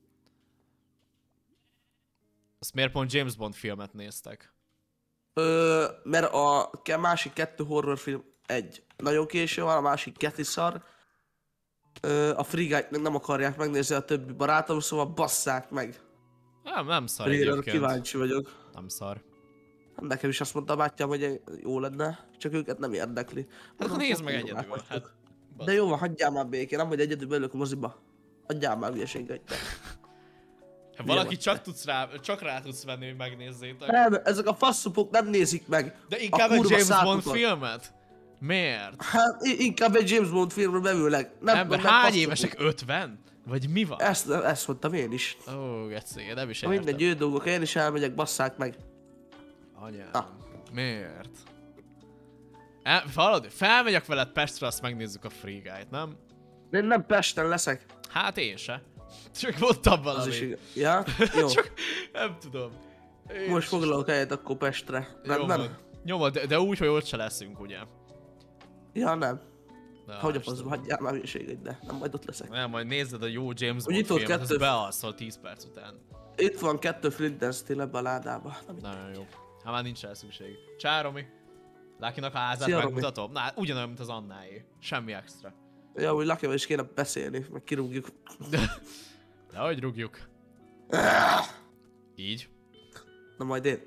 Azt miért pont James Bond filmet néztek? Ö, mert a ke- másik kettő horrorfilm egy nagyon késő van, a másik kettő szar. Ö, a Free Guy-t meg nem akarják megnézni a többi barátom, szóval basszák meg. Nem, nem szar Én egyébként. kíváncsi vagyok. Nem szar. Nekem is azt mondta a bátyám, hogy jó lenne, csak őket nem érdekli. Hát Mondom, nézd meg fokon egyedül. vagytok. Hát, De jó van, hagyjál már békén, nem vagy egyedül belőlük a moziba. Hagyjál már hülyeséget. ha valaki vagy csak, tudsz rá, csak rá tudsz venni, hogy megnézzétek. Nem, ezek a faszupok nem nézik meg. De inkább a egy kurva James Bond szátukat. filmet? Miért? Hát i- inkább egy James Bond filmről bevőleg. Nem, Ember, nem hány faszupok. évesek? ötven? Vagy mi van? Ezt, ezt mondtam én is. Ó, geci, nem is Ha értem. mindegy, ő dolgok, én is elmegyek, basszák meg. Anyám. Na. Miért? El, hallod? Felmegyek veled Pestre, azt megnézzük a Free Guy-t, nem? De én nem Pesten leszek. Hát én se. Csak mondtam Az valami. is igaz. Ja? Jó. Csak nem tudom. Én Most is- foglalok helyet akkor Pestre. Jó Rendben? van. Nyomod, de, de úgy, hogy ott se leszünk, ugye? Ja, nem. Na, Hogy a Istenem. faszba, hagyjál már hülyeséget, de nem majd ott leszek. Nem, majd nézzed a jó James Hogy Bond itt volt filmet, az kettő- bealszol tíz perc után. Itt van kettő Flint and Steel ebbe a ládába. Nem, Nagyon jó. Hát már nincs rá szükség. Csá, Romi. Lákinak a házát Szia, Romi. megmutatom? Na, hát ugyanolyan, mint az Annáé. Semmi extra. Ja, hogy Lakival is kéne beszélni, meg kirúgjuk. De hogy rúgjuk? Így. Na majd én.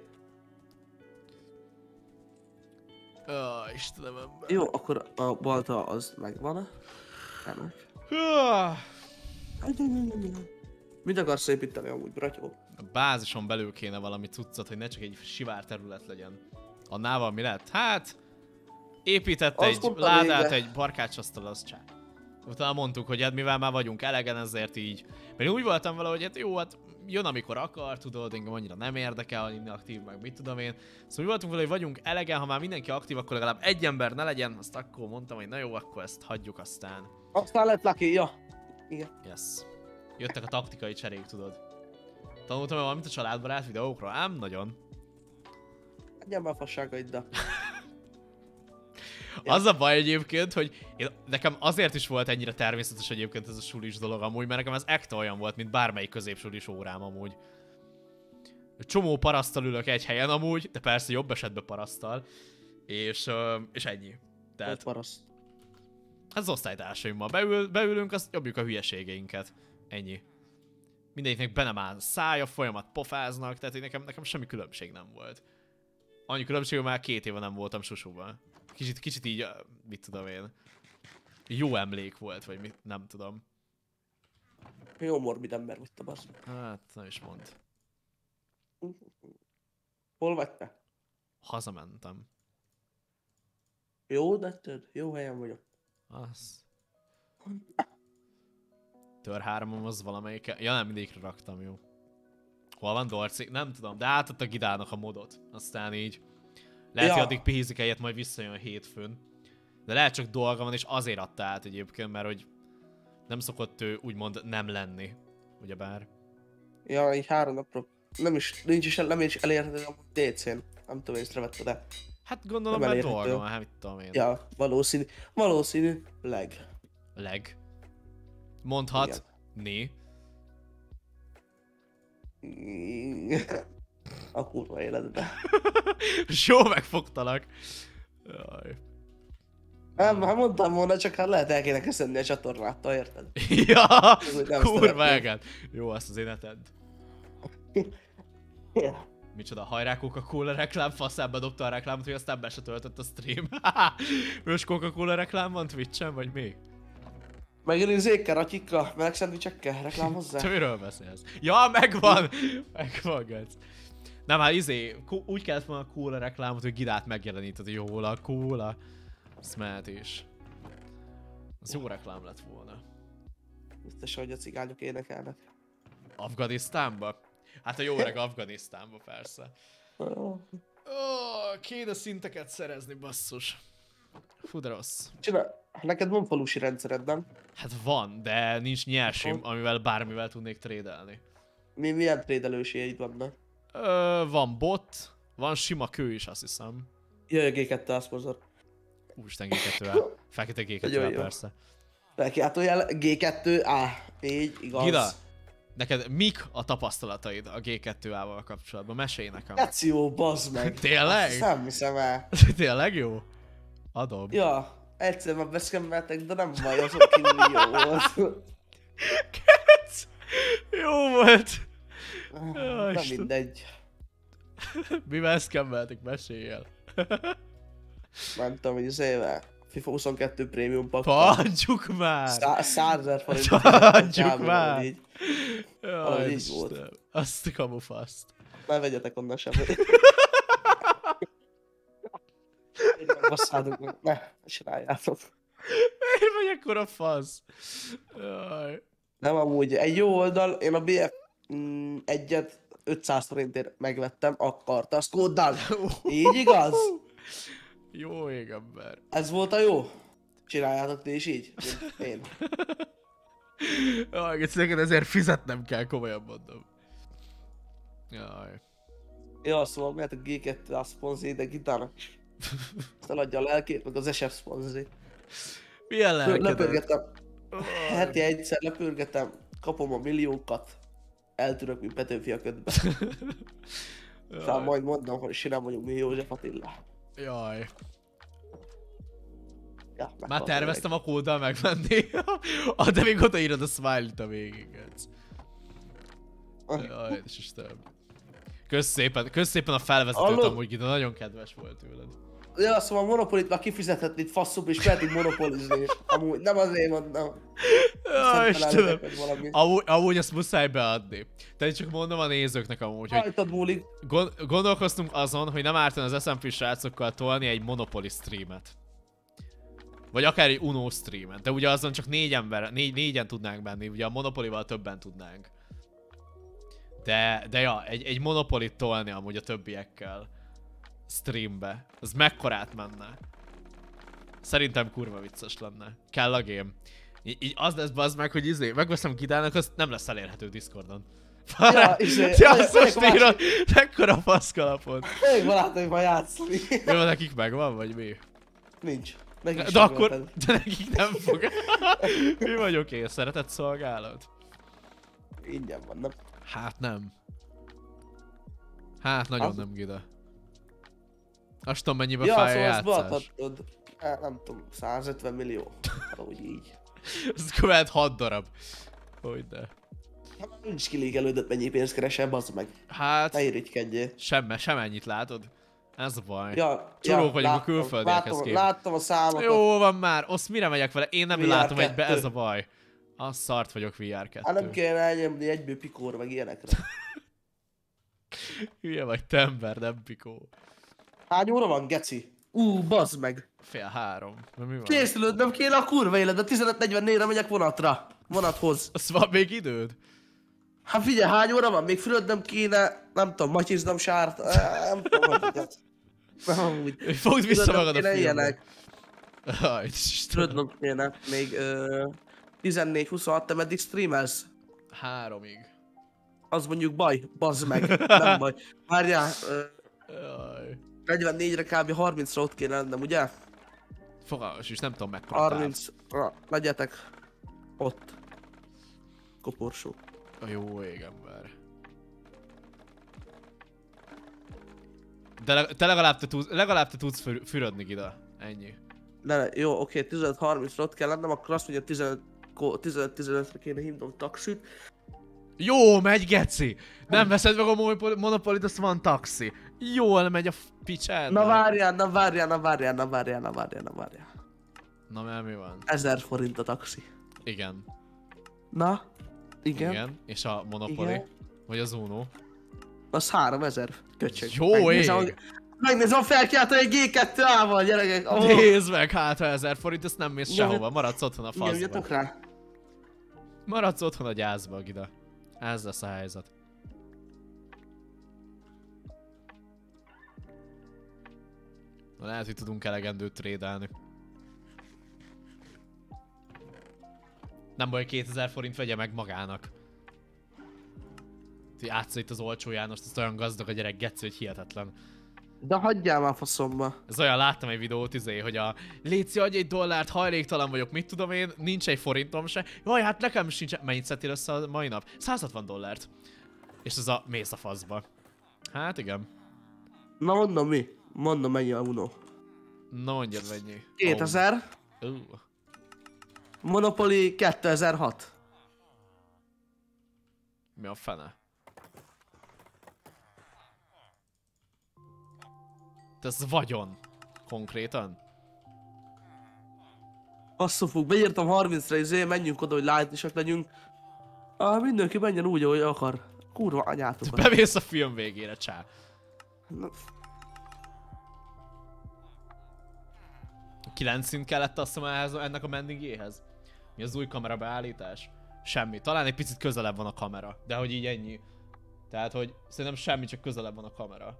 Ó, Istenem ember. Jó, akkor a balta az megvan. Nem. Ah. Mit akarsz építeni amúgy, bratyó? A bázison belül kéne valami cuccot, hogy ne csak egy sivár terület legyen. Annával mi lett? Hát... Épített Azt egy mondta ládát, végre. egy barkácsasztal, az csá. Utána mondtuk, hogy hát mivel már vagyunk elegen, ezért így... Mert én úgy voltam vele, hogy hát jó, hát jön amikor akar, tudod, engem annyira nem érdekel, hogy inni aktív, meg mit tudom én. Szóval úgy voltunk vele, hogy vagyunk elegen, ha már mindenki aktív, akkor legalább egy ember ne legyen, azt akkor mondtam, hogy na jó, akkor ezt hagyjuk aztán. Aztán lett Lucky, ja. Igen. Yes. Jöttek a taktikai cserék, tudod. Tanultam valamit a családbarát videókról? Ám nagyon. Hagyjál már fasságaiddal. Ja. Az a baj egyébként, hogy én, nekem azért is volt ennyire természetes egyébként ez a sulis dolog amúgy, mert nekem ez ekte olyan volt, mint bármelyik középsulis órám amúgy. Csomó paraszttal ülök egy helyen amúgy, de persze jobb esetben paraszttal. És, ö, és ennyi. Tehát Paraszt. az osztálytársaimmal beül, beülünk, azt jobbjuk a hülyeségeinket. Ennyi. Mindegyiknek be nem áll a szája, folyamat pofáznak, tehát én nekem, nekem semmi különbség nem volt. Annyi különbség, hogy már két éve nem voltam susúban. Kicsit, kicsit így, ö, mit tudom én. Jó emlék volt, vagy mit, nem tudom. Jó morbid ember vagy te, basz. Hát, nem is mond. Hol vagy te? Hazamentem. Jó, de tudod, jó helyen vagyok. Az. Tör háromom az valamelyik. Ja, nem, mindegyikre raktam, jó. Hol van Dorci? Nem tudom, de átadta Gidának a modot. Aztán így. Lehet, Ja. hogy addig pihizik egyet, majd visszajön hétfőn. De lehet csak dolga van, és azért adta át egyébként, mert hogy nem szokott ő úgymond nem lenni. Ugyebár. Ja, így három napra. Nem is, nincs is, nem is elérhető a dé cén. Nem tudom, észrevette, de... Hát gondolom, Nem mert elérhető. dolga van, hát mit tudom én. Ja, valószínű. Valószínű. Leg. Leg. Mondhat. Né. Igen. A kurva életbe. És jó megfogtalak. Jaj. Nem, hát mondtam volna, csak hát lehet el kéne köszönni a csatornától, érted? Ja, hogy nem kurva szeretném. elgát. Jó, azt az éneted. Ja. Micsoda, hajrá Coca-Cola reklám, faszába dobta a reklámot, hogy aztán be se töltött a stream. Most Coca-Cola reklám van Twitch-en, vagy mi? Megint zékkel, ratyikkal, meleg szendvicsekkel, reklámozzál? Te miről beszélsz? Ja, megvan! Megvan, Gec. Nem, hát izé, ko- úgy kellett volna a Cola reklámot, hogy Gidát megjeleníted, jól a Cola. Azt mehet is. Az jó reklám lett volna. Biztos, hogy a cigányok énekelnek. Afganisztánba? Hát a jó öreg Afganisztánba persze. Ó, Ó, kéne szinteket szerezni, basszus. Fú, de rossz. Csinál... Neked van falusi rendszered, nem? Hát van, de nincs nyersim, Aha. amivel bármivel tudnék trédelni. Mi, milyen trédelőségeid vannak? Ö, van bot, van sima kő is, azt hiszem. Jöjj a gé kettő á szponzor. Úristen gé kettő á. Fekete gé kettő á Nagyon jó. persze. Felkiáltójel gé kettő á. Így, igaz. Gida, neked mik a tapasztalataid a gé kettő á-val kapcsolatban? Mesélj nekem. Geci jó, bazd meg. Tényleg? Azt nem hiszem el. Tényleg jó? Adom. Ja, egyszer már beszkemmeltek, de nem baj, azok kívül jó volt. Jó volt. Jaj, Nem Isten. mindegy. Mivel szkemmeltek? Mesélj el. Nem tudom, hogy az éve. FIFA huszonkettő Premium Pack. Hagyjuk már! százezer forint. Hagyjuk már! Így. Jaj, Valahogy így Istenem. volt. Azt a kamufaszt. Ne vegyetek onnan sem. Basszátok meg. Ne, csináljátok. Miért vagy ekkora fasz? Jaj. Nem amúgy, egy jó oldal, én a bé ef egyet ötszáz forintért megvettem, akarta, az kóddal. Így igaz? Jó ég ember. Ez volt a jó? Csináljátok ti is így? Mint én. Jaj, ezt neked ezért fizetnem kell, komolyan mondom. Jaj. Ja, szóval mert a gé kettő á szponzi, de gitának is. Aztán adja a lelkét, meg az es ef szponzi. Milyen lelkeded? Lepörgetem. Heti egyszer lepörgetem, kapom a milliókat. Eltűrök, mint Petőfi a ködbe. Aztán majd mondom, hogy sinem vagyunk mi József Attila. Jaj. Ja, Már terveztem a kóddal megvenni. Ah, de még odaírod a smiley-t a végig. Jaj, és Istenem. Kösz szépen, kösz szépen a felvezetőt Hallod? amúgy, Gida, nagyon kedves volt tőled. Ja, szóval a Monopolit már kifizethetni itt faszúbb, és lehet így monopolizni is. Amúgy nem azért mondom. Jaj, Istenem. Hogy valami. Amúgy, amúgy ezt muszáj beadni. Tehát csak mondom a nézőknek amúgy, hogy Rajtad múlik. gond, gondolkoztunk azon, hogy nem ártana az es em pé srácokkal tolni egy Monopoly streamet. Vagy akár egy Uno streamet, de ugye azon csak négy ember, négy, négyen tudnánk menni, ugye a Monopoly-val többen tudnánk. De, de ja, egy, egy Monopoly-t tolni amúgy a többiekkel streambe, az mekkorát menne. Szerintem kurva vicces lenne. Kell a game. Így, így az lesz bazd meg, hogy izé, megveszem Gidának, az nem lesz elérhető Discordon. Ja, izé, Te azt melyik most írod, mekkora faszkalapot. Még barátaimmal játszani. Jó, nekik megvan, vagy mi? Nincs. Nekik De sem akkor, érted. de nekik nem fog. Mi vagyok én? Szeretett szolgálat? Ingyen van, nem? Hát nem. Hát nagyon Az- nem, Gida. Azt tudom, mennyibe Ja, fáj a szóval azt játszás. beadhatod. Hát nem tudom, százötven millió. Valahogy így. Ez követ hat darab. Hogyne. Hát nincs kilégelődött, mennyi pénzt keresel, bazd meg. Hát, Ne irigykedjél. sem, sem ennyit látod. Ez a baj. Ja, Csalók vagyunk a láttam, külföldiekhez láttam, képest. láttam a számokat. Jó van már, azt mire megyek vele? Én nem vé er látom egybe, kettő. ez a baj. Az szart vagyok vé er Hát nem kettő. kéne elnyomni egyből pikóra, meg ilyenekre. Hülye vagy te ember, nem pikó. Hány óra van, geci? Ú, bazd meg. Fél három. Na mi van? Készülődnöm kéne a kurva életbe, tizenöt negyvennégyre megyek vonatra. Vonathoz. Azt van még időd? Hát figyelj, hány óra van? Még fürödnöm kéne, nem tudom, matyiznom sárt, eh, nem tudom, hogy ez. Nem úgy. Fogd vissza Fürödnöm magad a kéne filmbe. ilyenek. Aj, Istenem. Fürödnöm kéne. Még ö, tizennégy huszonhat, te meddig streamelsz? Háromig. Az mondjuk baj, bazd meg, nem baj. Várjál, ö, Aj. negyvennégyre kb. harmincra ott kéne lennem, ugye? Fogalmas is, nem tudom mekkora táv. harmincra, legyetek ott. Koporsó. A jó ég ember. De le, te legalább te tudsz, legalább te tudsz für, fürödni, Gida. Ennyi. Ne, ne, jó, oké, tizenöt harmincra ott kell lennem, akkor azt mondja tizenöt tizenötre kéne hívnom taxit. Jó, megy, geci! Nem veszed meg a monopol- monopolit, azt van taxi. Jól megy a f- picsád. Na várjál, na várjál, na várjál, na várjál, na várjál, na várjál. Na, mert mi van? ezer forint a taxi. Igen. Na? Igen? Igen. És a Monopoly? Igen. Vagy az Uno? Az háromezer. Köcsög. Jó Megnézem, ég! hogy- Megnézem a felkiáltó egy gé kettő á-val, gyerekek. Oh. Nézd meg, hát ha ezer forint, ezt nem mész Igen, sehova. Maradsz otthon a faszba. Nyomjatok rá. Maradsz otthon a gyászba, Gida. Ez lesz a helyzet. Na, lehet, hogy tudunk elegendőt trédelni. Nem baj, kétezer forint vegye meg magának. Játsza itt az olcsó Jánost, ez olyan gazdag a gyerek, geci, hogy hihetetlen. De hagyjál már faszomba. Ez olyan, láttam egy videót, izé, hogy a Léci, adj egy dollárt, hajléktalan vagyok, mit tudom én, nincs egy forintom se. Jaj, hát nekem sincs. Mennyit szedtél össze a mai nap? száz hatvan dollárt. És ez a mész a faszba. Hát igen. Na mondom mi? Mondom mennyi a Uno. Na mondjad mennyi. kétezer. Oh. Uh. Monopoly kétezer-hat. Mi a fene? Ez vagyon. Konkrétan. Basszú fog, beírtam harmincra izé, menjünk oda, hogy light-isak legyünk. Ah, mindenki menjen úgy, ahogy akar. Kurva anyátokat. Bemész a film végére, csá. Na. kilenc szint kellett azt hiszem ehhez, ennek a mendingéhez. Mi az új kamera beállítás? Semmi. Talán egy picit közelebb van a kamera. De hogy így ennyi. Tehát, hogy szerintem semmi, csak közelebb van a kamera.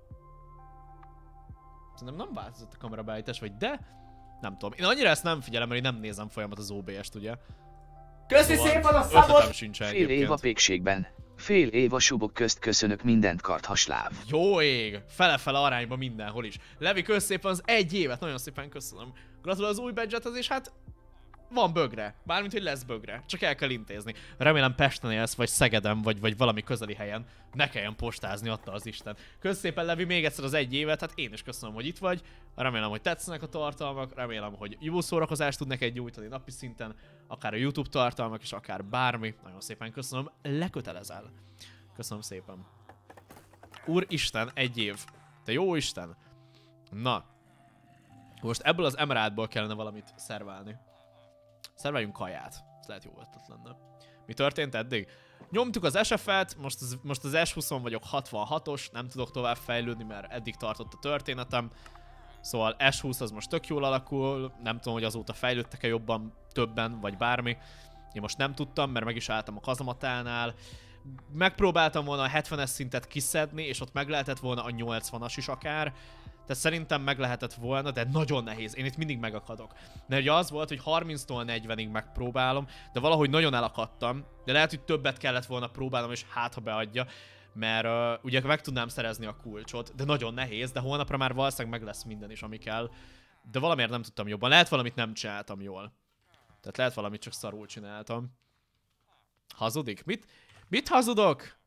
Szerintem nem változott a kamera beállítás, vagy de? Nem tudom. Én annyira ezt nem figyelem, mert én nem nézem folyamat az o bé est, ugye? Köszi Szóval szépen a szabot! Fél év a pékségben. Fél év a subok közt köszönök mindent karthasláv. Jó ég! Fele-fele arányban mindenhol is. Levi, kösz szépen az egy évet, nagyon szépen köszönöm. Gratulál az új badge-hez, és hát van bögre. Bármint, hogy lesz bögre. Csak el kell intézni. Remélem Pesten élsz, vagy Szegeden, vagy, vagy valami közeli helyen. Ne kelljen postázni, adta az Isten. Kösz szépen, Levi, még egyszer az egy évet, hát én is köszönöm, hogy itt vagy. Remélem, hogy tetszenek a tartalmak, remélem, hogy jó szórakozást tud neked nyújtani napi szinten, akár a YouTube tartalmak, és akár bármi. Nagyon szépen köszönöm, lekötelezel. Köszönöm szépen. Úristen, egy év. Te jó Isten. Na. Most ebből az Emeraldból kellene valamit szerválni. Szerveljünk kaját. Ez lehet jó ötlet lenne. Mi történt eddig? Nyomtuk az es ef-et, most az, most az es húszon vagyok hatvanhatos, nem tudok tovább fejlődni, mert eddig tartott a történetem. Szóval es húsz az most tök jól alakul, nem tudom, hogy azóta fejlődtek-e jobban, többen, vagy bármi. Én most nem tudtam, mert meg is álltam a kazamatánál. Megpróbáltam volna a hetvenes szintet kiszedni, és ott meg lehetett volna a nyolcvanas is akár. Tehát szerintem meg lehetett volna, de nagyon nehéz. Én itt mindig megakadok. Mert ugye az volt, hogy harminctól negyvenig megpróbálom, de valahogy nagyon elakadtam. De lehet, hogy többet kellett volna próbálnom, és hát ha beadja. Mert uh, ugye meg tudnám szerezni a kulcsot, de nagyon nehéz, de holnapra már valószínűleg meg lesz minden is, ami kell. De valamiért nem tudtam jobban. Lehet valamit nem csináltam jól. Tehát lehet valamit csak szarul csináltam. Hazudik? Mit? Mit hazudok?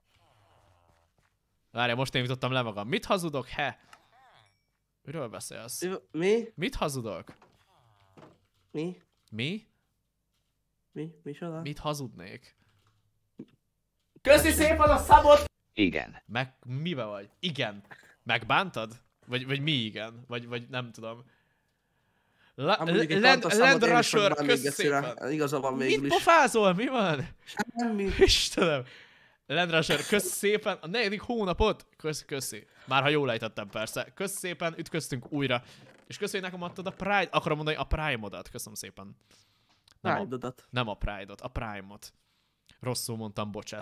Várja, most én jutottam le magam. Mit hazudok? He? Miről beszélsz? Mi? Mit hazudok? Mi? Mi? Mi? Micsoda? Mit hazudnék? Köszi szépen a szabot! Igen. Meg... mibe vagy? Igen. Megbántad? Vagy, vagy mi igen? Vagy, vagy nem tudom. La, Land, Land Rusher, köszi szépen. Igaza van végül Mit is. pofázol? Mi van? Semmi. Istenem. Land Rusher, köszi szépen a negyedik hónapot. Köszi, köszi. Már ha jól ejtettem persze. Köszi szépen, ütköztünk újra. És köszi, hogy nekem adtad a Pride. Akarom mondani a Prime-odat. Köszönöm szépen. Nem a, Pride-odat. nem a Pride-ot, a Prime-ot. Rosszul mondtam, bocsász.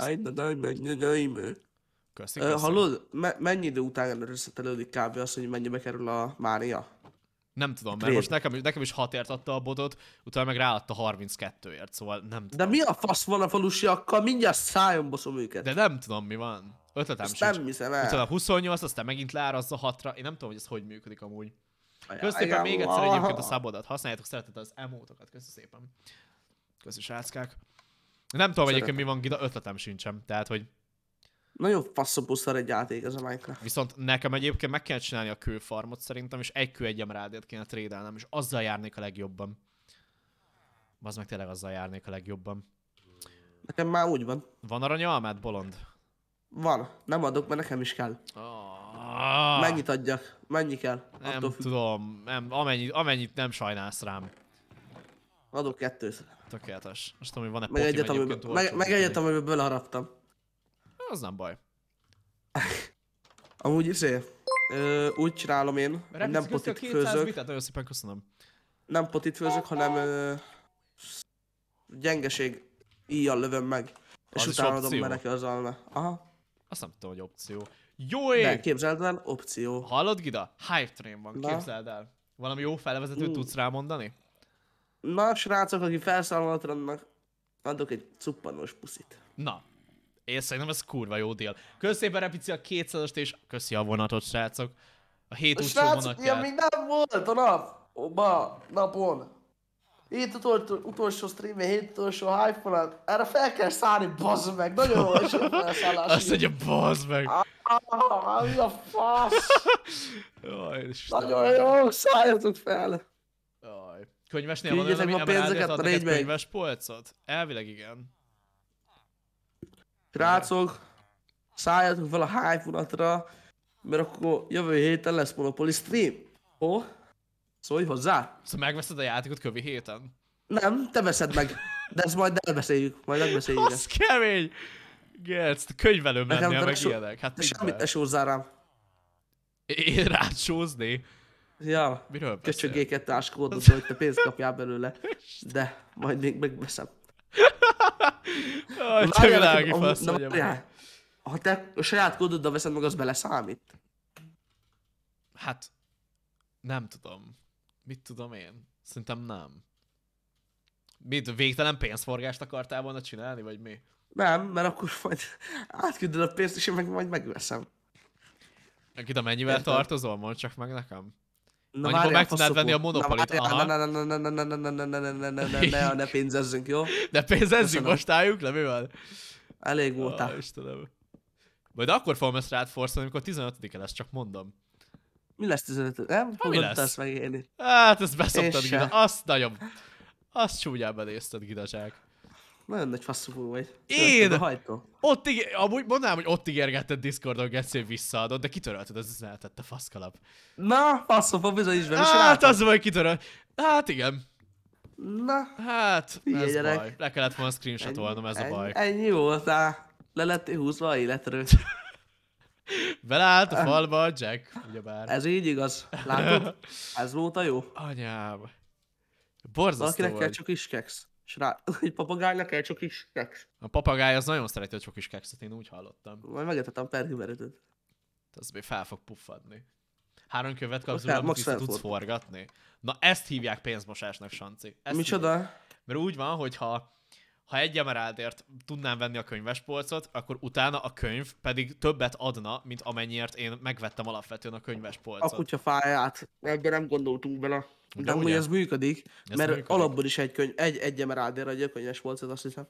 Köszi, köszi. Hallod, me- mennyi idő után összetelődik kb. Az, hogy mennyibe kerül a mánia? Nem tudom, mert most nekem, nekem is hatért adta a botot, utána meg ráadta harminckettőért, szóval nem tudom. De mi a fasz van a falusiakkal? Mindjárt szájon boszom őket. De nem tudom, mi van. Ötletem Ezt sincs. nem hiszem el. Utána huszonnyolc, aztán megint leárazza hatra. Én nem tudom, hogy ez hogy működik amúgy. Köszönöm szépen Ajaj, még egyszer ajaj. egyébként a szabodat. Használjátok szeretettel az emótokat. Köszönöm szépen. Köszi sráckák. Nem tudom egyébként mi van, Gida, ötletem sincsen. Tehát, hogy Nagyon faszopó egy játék ez a Minecraft. viszont nekem egyébként meg kell csinálni a kőfarmot szerintem, és egy kő egy emeraldért kéne trédelnem, és azzal járnék a legjobban. Az meg tényleg azzal járnék a legjobban. Nekem már úgy van. Van aranyalmád, bolond? Van. Nem adok, mert nekem is kell. Oh. Mennyit adjak? Mennyi kell? Nem Attól függ. tudom, nem, amennyit, amennyit nem sajnálsz rám. Adok kettőt. Tökéletes. Most tudom, hogy van-e Meg potim egyet, egyébként amiben, olcsó meg, meg potim. egyet, amiben beleharaptam. Az nem baj. Amúgy izé, ö, úgy csinálom én, hogy nem potit főzök. Bitet, nagyon szépen köszönöm. Nem potit főzök, hanem ö, gyengeség íjjal lövöm meg. És Az is utána adom opció? be neki az alma. Aha. Azt nem tudom, hogy opció. Jó De ég! képzeld el, opció. Hallod, Gida? Hype train van, Na. képzeld el. Valami jó felvezetőt Mm. tudsz rámondani? Na, srácok, aki felszállhatrannak, adok egy cuppanós puszit. Na, én szerintem ez kurva jó dél. Kösz szépen Repici a kétszázast, és köszi a vonatot, srácok. A hét útsó Srácok, vonatját. ilyen még nem volt a nap, ma, napon. Hét utolsó, utolsó stream, hét utolsó hype-on, erre fel kell szállni, bazd meg, nagyon olvasó a felszállás. Azt mondja, bazd meg. Ah, mi a fasz? Jaj, Istenem. Nagyon jó, szálljatok fel. Jaj. Könyvesnél van olyan, Küldjetek ami ma pénzeket, emeráldiát adnak egy négy meg. könyves polcot? Elvileg igen. Srácok, szálljatok fel a hype vonatra, mert akkor jövő héten lesz Monopoly stream. Ó, szólj hozzá. Szóval megveszed a játékot kövi héten? Nem, te veszed meg. De ezt majd elbeszéljük, majd megbeszéljük Az ezt. kemény! Gerc, te könyvelőm Nekem lennél te meg so- ilyenek. Hát De mit semmit be? ne sózzál rám. Én rád sózni? Ja, Miről beszél? köcsögéket áskódod, hogy te pénzt kapjál belőle. De majd még megveszem. Aj, te Várjál, világi nekem- fasz na, vagy. várjál. Ha te a saját kódoddal veszed meg, az beleszámít. Hát, nem tudom. Mit tudom én? Szerintem nem. Mit, végtelen pénzforgást akartál volna csinálni, vagy mi? Nem, mert akkor majd átküldöd a pénzt, és én meg majd megveszem. Akit a mennyivel Érted? tartozol? Mondd csak meg nekem. Na, Annyiból meg tudnád faszopó. venni a Monopolit, Na, aha. várjál, Na, na, na, na, na, na, na, na, na, na, na, na, ne, ne pénzezzünk, jó? De pénzezzünk, Köszönöm. most álljunk le, mivel? Elég voltál. Ó, Istenem. Majd akkor fogom ezt rád forszolni, amikor tizenötödike lesz, csak mondom. Mi lesz tizenöt? Nem? mi Fogod lesz? ezt megélni. Hát, ezt beszoptad, Én Gida. se. Azt nagyon... Azt csúnyán benézted, Gidazsák. Nagyon nagy faszopó vagy. Én? Szeretted a hajtó. Ott ígér... Amúgy mondanám, hogy ott ígérgetted Discordon, Geci, hogy visszaadod, de kitörölted az üzenetet, te faszkalap. Na, faszopó, bizonyíts be, mi Hát, csináltam? az vagy kitöröl. Hát igen. Na, Hát, Hülye ez gyerek. baj. Le kellett volna screenshotolnom, ez a ennyi, baj. Ennyi voltál. Le lettél húzva a életről. Beleállt a falba a Jack, ugyebár. Ez így igaz. Látod? Ez volt a jó. Anyám. Borzasztó Valakinek kell vagy. csak is keksz. Srác, egy papagájnak kell csak is keksz. A papagáj az nagyon szereti a csokis kekszet, én úgy hallottam. Majd megetetem pergiverőt. Az még fel fog puffadni. Három követ kapsz, Akár amit max vissza tudsz felfordul. forgatni. Na ezt hívják pénzmosásnak, Sanci. Ezt Micsoda? hívják. Mert úgy van, hogy ha, ha egy emeraldért tudnám venni a könyvespolcot, akkor utána a könyv pedig többet adna, mint amennyiért én megvettem alapvetően a A könyvespolcot. kutya fáját. Ebben nem gondoltunk bele. De De amúgy ugye? ez működik, Ez mert működik. alapból is egy könyv, egy, egy emeraldért adja a könyves polcot, azt hiszem.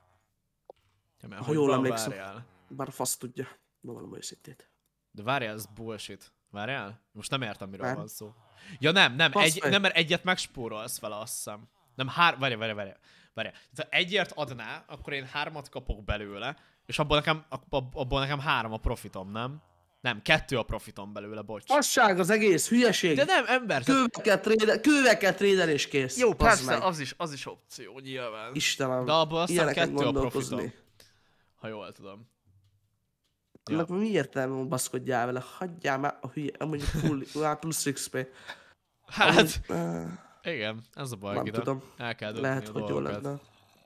Ja, mert ha hogy jól van, emlékszem. várjál. Bár a fasz tudja. Valami őszintét. De várjál, ez bullshit. Várjál? Most nem értem, miről Nem. van szó. Ja nem, nem, Fasz egy, meg. nem, mert egyet megspórolsz vele, azt hiszem. Nem, hár... Várjál, várjál, várjál. Várjál. Tehát ha egyért adná, akkor én hármat kapok belőle, és abból nekem, ab- abból nekem három a profitom, nem? Nem, kettő a profitom belőle, bocs. Fasság az egész, hülyeség. De nem, ember. Tehát... Kőveket trédel, kőveket trédel és kész. Jó, Bazd persze, meg. az is, az is opció, nyilván. Istenem, De abból aztán ilyeneken kettő a gondolkozni. profitom. Ha jól tudom. Ja. Annak mi értelme van baszkodjál vele? Hagyjál már a hülye, amúgy full, már plusz iksz pé. Hát, Uh, igen, ez a baj, nem Gida. tudom, El kell dönteni lehet, a hogy jó dolgokat. lenne.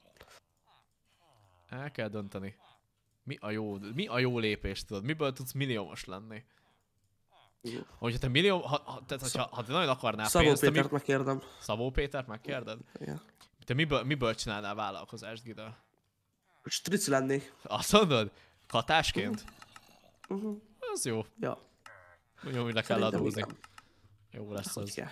El kell dönteni. Mi a jó, mi a jó lépés, tudod? Miből tudsz milliómos lenni? Jó. Hogyha te millió, ha, ha, tehát, hogyha, ha te nagyon akarnál Szabó pénzt, te Pétert mi... megkérdem. Szabó Pétert megkérded? Ja. Te miből, miből csinálnál vállalkozást, Gida? Strici lennék. Azt mondod? Katásként? Uh-huh. Az jó. Ja. Úgy, úgy le kell Szerintem adózni. igen. Jó lesz Hogy az. kell.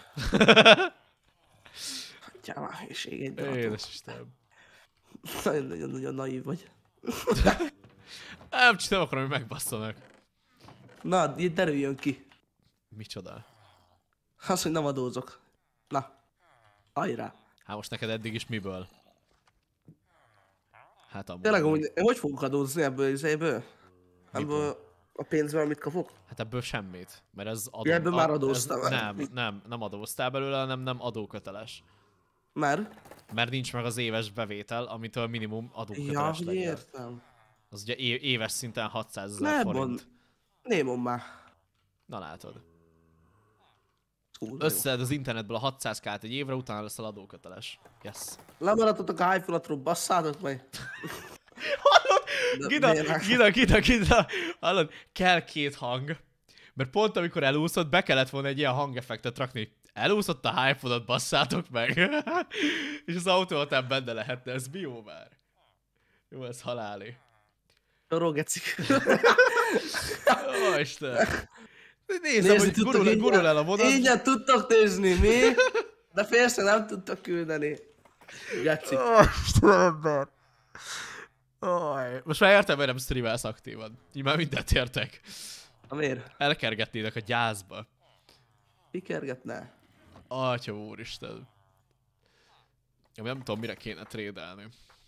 Hagyjál már hülyeség egy darabot. Édes Istenem. Nagyon-nagyon naív vagy. Nem, csak nem akarom, hogy megbasszanak. Na, itt derüljön ki. Micsoda? Az, hogy nem adózok. Na. Hajrá. Hát most neked eddig is miből? Hát amúgy. Tényleg, hogy, hogy fogok adózni ebből az ebből? Ebből a pénzből, amit kapok? Hát ebből semmit, mert ez adó... Ja, ebből már a- adóztam. ez- Nem, nem, nem adóztál belőle, hanem nem adóköteles. Már? Mert nincs meg az éves bevétel, amitől minimum Ja, adóköteles hogy legyen. értem. Az ugye é- éves szinten hatszázezer Ne forint. mond. Némon már. Na látod. Kurva jó. Összeed az internetből a hatszázkát egy évre, utána leszel adóköteles. Yes. Lemaradtatok a hype-olatról, basszátok meg. Hallod? De Gida, miért? Gida, Gida, Gida. Hallod? Kell két hang. Mert pont amikor elúszott, be kellett volna egy ilyen hangeffektet rakni. Elúszott a hype-odat, basszátok meg. És az automatán benne lehetne, ez mi jó már? Jó, ez haláli. Soró gecik. Ó, Isten. Nézem, hogy gurul, gurul el a vonat. Ingyen tudtak nézni, mi? De félsze nem tudtak küldeni. Gecik. Ó, Istenem, ember. Oj. Most már értem, hogy nem streamelsz aktívan. Így már mindent értek. A miért? Elkergetnének a gyászba. Ki kergetne? Atya úristen. Én nem tudom, mire kéne trédelni.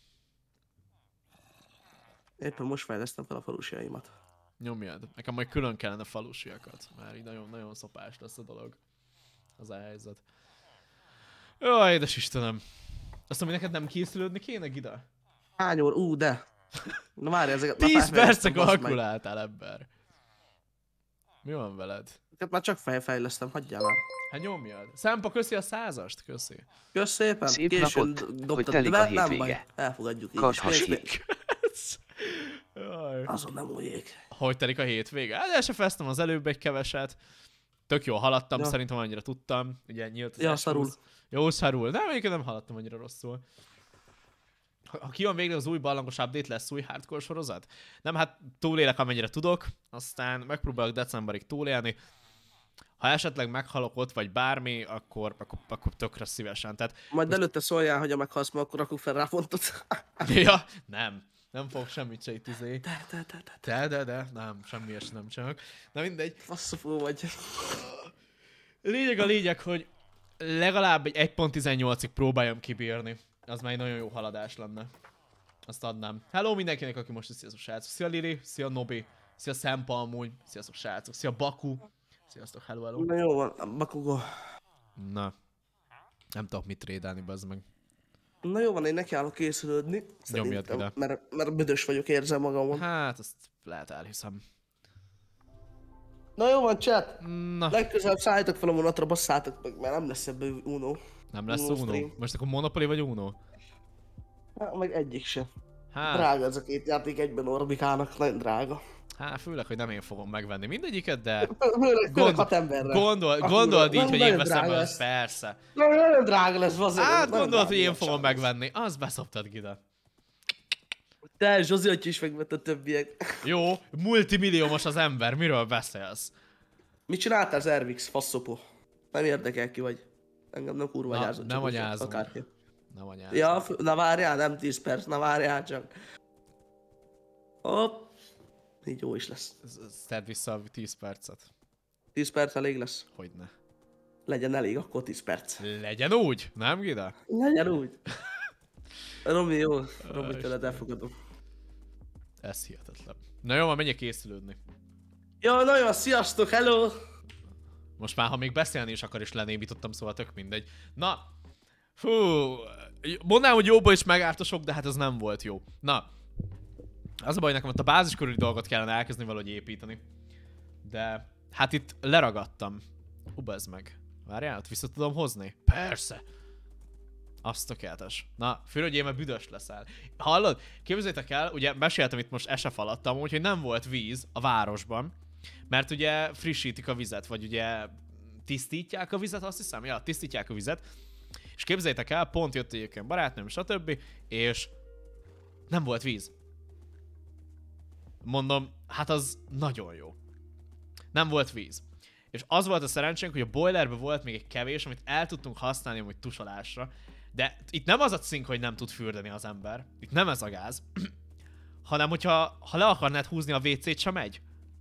Éppen most fejlesztem fel a falusiaimat. Nyomjad. Nekem majd külön kellene falusiakat. Már így nagyon-nagyon szopás lesz a dolog. Az a helyzet. Jaj, édes Istenem. Azt mondom, hogy neked nem készülődni kéne, Gida? Hány óra? Ú, de. Na várj, ezeket tíz percig kalkuláltál, ember. Mi van veled? Ezeket már csak fejfejlesztem, hagyjál már. Hát nyomjad. Szempa, köszi a százast, köszi. Kösz szépen. Szép Későn napot, dobtad, hogy telik de a nem hétvége. baj. Elfogadjuk így is. Kathasi. Még- Jaj. Azon nem újjék. Hogy telik a hétvége? Hát el se fesztem az előbb egy keveset. Tök jól haladtam, Ja. szerintem annyira tudtam. Ugye nyílt az Ja, es szarul. húsz. Jó, szarul. De egyébként nem haladtam annyira rosszul. Ha, ha kijön végre az új ballangos update, lesz új hardcore sorozat? Nem, hát túlélek amennyire tudok, aztán megpróbálok decemberig túlélni. Ha esetleg meghalok ott, vagy bármi, akkor, akkor, akkor tökre szívesen. Tehát, Majd előtte szóljál, hogy ha meghalsz, mert akkor rakunk fel rá pontot. ja, nem. Nem fogok semmit se itt izé. De, de, de, de. De, de, de, nem, semmi ilyesmit nem csinálok. Na mindegy. Faszopó vagy. Lényeg a lényeg, hogy legalább egy egy pont tizennyolcig próbáljam kibírni. Az már egy nagyon jó haladás lenne. Azt adnám. Hello mindenkinek, aki most is sziasztok srácok. Szia Lili, szia Nobi, szia Szempa amúgy, sziasztok srácok, szia Baku. Sziasztok, hello, hello. Na jó van, Bakugó. Na. Nem tudok mit trédelni, bazd meg. Na jó van, én nekiállok készülődni. Nyomjad Szerintem, ide. mert, mert büdös vagyok, érzem magamon. Hát, azt lehet elhiszem. Na jó van, chat. Na, Legközelebb szállítok fel a vonatra, basszátok meg, mert nem lesz ebből Uno. nem lesz Uno Uno? stream. Most akkor Monopoly vagy Uno? Hát, meg egyik se. Hát, Drága ez a két játék egyben Orbikának, nagyon drága. hát főleg, hogy nem én fogom megvenni mindegyiket, de Főleg, főleg Gond- hat emberre. gondol, Akkor gondold így, nem hogy én nagyon veszem drága el, lesz. persze. Na, nagyon drága lesz, azért. Hát nagyon gondolod, hogy drága én fogom lesz. megvenni. Az beszoptad, Gida. Te, Zsozi, hogy is megvett a többiek. Jó, multimilliómos az ember, miről beszélsz? Mit csináltál, Zervix, faszopó? Nem érdekel ki vagy. Engem nem kurva Na, anyázott. nem csak úgy, anyázom. akárki. Nem anyám. Ja, f- na várjál, nem tíz perc, na várjál csak. Hopp. Így jó is lesz. Tedd vissza a tíz percet. tíz perc elég lesz. Hogyne. Legyen elég, akkor tíz perc. Legyen úgy, nem Gida? Legyen úgy. Romi, jó. Romi, Istenem. tőled elfogadom. Ez hihetetlen. Na jó, már menjek készülődni. Jó, na jó, sziasztok, hello! Most már, ha még beszélni is akar, is lenémítottam, szóval tök mindegy. Na, fú, mondanám, hogy jóból is megártosok, de hát ez nem volt jó. Na, az a baj, nekem ott a bázis körüli dolgot kellene elkezdeni valahogy építeni. De, hát itt leragadtam. Hú, ez meg. Várjál, ott vissza tudom hozni? Persze. Az tökéletes. Na, főleg, hogy én már büdös leszel. Hallod? Képzeljétek el, ugye meséltem itt most esef alatt amúgy, hogy nem volt víz a városban. Mert ugye frissítik a vizet, vagy ugye tisztítják a vizet, azt hiszem, ja, tisztítják a vizet. És képzeljétek el, pont jött egyébként barátnőm, stb. És nem volt víz. Mondom, hát az nagyon jó. Nem volt víz. És az volt a szerencsénk, hogy a boilerben volt még egy kevés, amit el tudtunk használni amúgy tusolásra. De itt nem az a cink, hogy nem tud fürdeni az ember. Itt nem ez a gáz. Hanem, hogyha ha le akarnád húzni a vé cét, sem megy.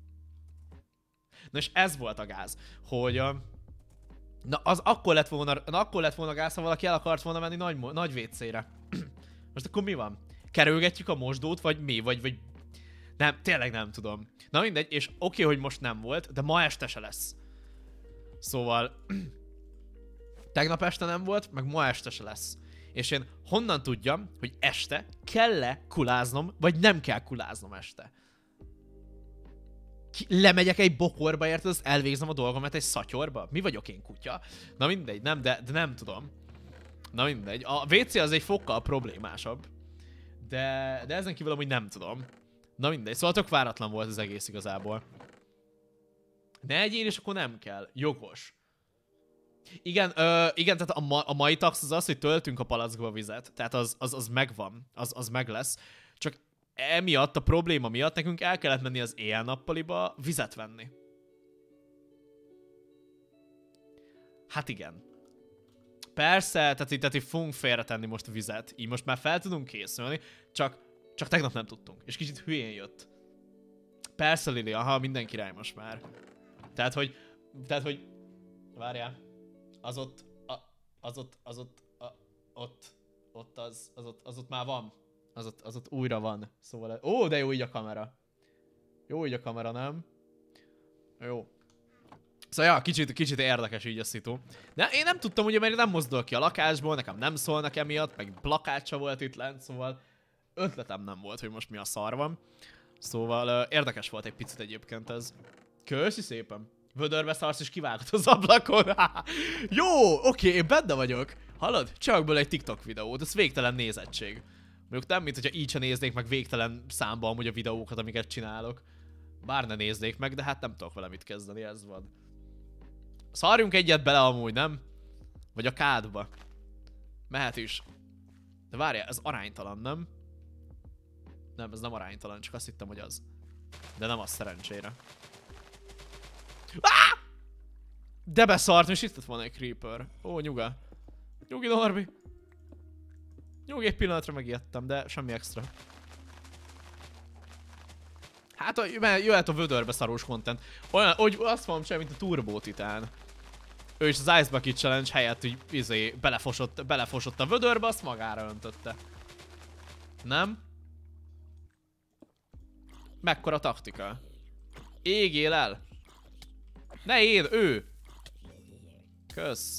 Na és ez volt a gáz, hogy... Uh, na az akkor lett volna, na akkor lett volna gáz, ha valaki el akart volna menni nagy, nagy vé cére. Most akkor mi van? Kerülgetjük a mosdót, vagy mi? Vagy, vagy... Nem, tényleg nem tudom. Na mindegy, és oké, okay, hogy most nem volt, de ma este se lesz. Szóval... Tegnap este nem volt, meg ma este se lesz. És én honnan tudjam, hogy este kell-e kuláznom, vagy nem kell kuláznom este? Ki, lemegyek egy bokorba, érted, azt elvégzem a dolgomat egy szatyorba? Mi vagyok én, kutya? Na mindegy, nem, de, de nem tudom. Na mindegy. A vé cé az egy fokkal problémásabb. De, de ezen kívül amúgy nem tudom. Na mindegy, szóval tök váratlan volt az egész igazából. Ne egyél, és akkor nem kell. Jogos. Igen, ö, igen, tehát a, ma, a mai tax az az, hogy töltünk a palackba vizet. Tehát az, az, az megvan. Az, az meg lesz. Csak emiatt, a probléma miatt nekünk el kellett menni az éjjel-nappaliba vizet venni. Hát igen. Persze, tehát itt, tehát itt fogunk félretenni most vizet. Így most már fel tudunk készülni, csak, csak tegnap nem tudtunk. És kicsit hülyén jött. Persze, Lili, aha, minden király most már. Tehát, hogy... Tehát, hogy... Várjál. Az ott... A, az ott... Az ott... A, ott... Ott az... Az ott, az ott már van. Az ott, az ott újra van. Szóval... Ó, de jó így a kamera. Jó így a kamera, nem? Jó. Szóval ja, kicsit, kicsit érdekes így a szitu. De én nem tudtam, ugye, mert nem mozdul ki a lakásból, nekem nem szólnak emiatt, meg plakát se volt itt lent, szóval ötletem nem volt, hogy most mi a szar van. Szóval uh, érdekes volt egy picit egyébként ez. Köszi szépen. Vödörbe szarsz és kivágod az ablakon. Jó, oké, én benne vagyok. Hallod? Csak belőle egy TikTok videót, ez végtelen nézettség. Mondjuk nem, mint hogyha így se néznék meg végtelen számba amúgy a videókat, amiket csinálok. Bár ne néznék meg, de hát nem tudok vele mit kezdeni, ez van. Szarjunk egyet bele amúgy, nem? Vagy a kádba. Mehet is. De várjál, ez aránytalan, nem? Nem, ez nem aránytalan, csak azt hittem, hogy az. De nem az szerencsére. Ah! De beszart, és itt lett volna egy creeper. Ó, nyuga. Nyugi, Norbi. Nyugi, egy pillanatra megijedtem, de semmi extra. Hát jöhet a vödörbe szarós content. Olyan, hogy azt mondom sem, mint a Turbo Titán. Ő is az Ice Bucket Challenge helyett úgy izé, belefosott, belefosott a vödörbe, azt magára öntötte. Nem? Mekkora taktika? Égél el! Ne én, ő! Kösz.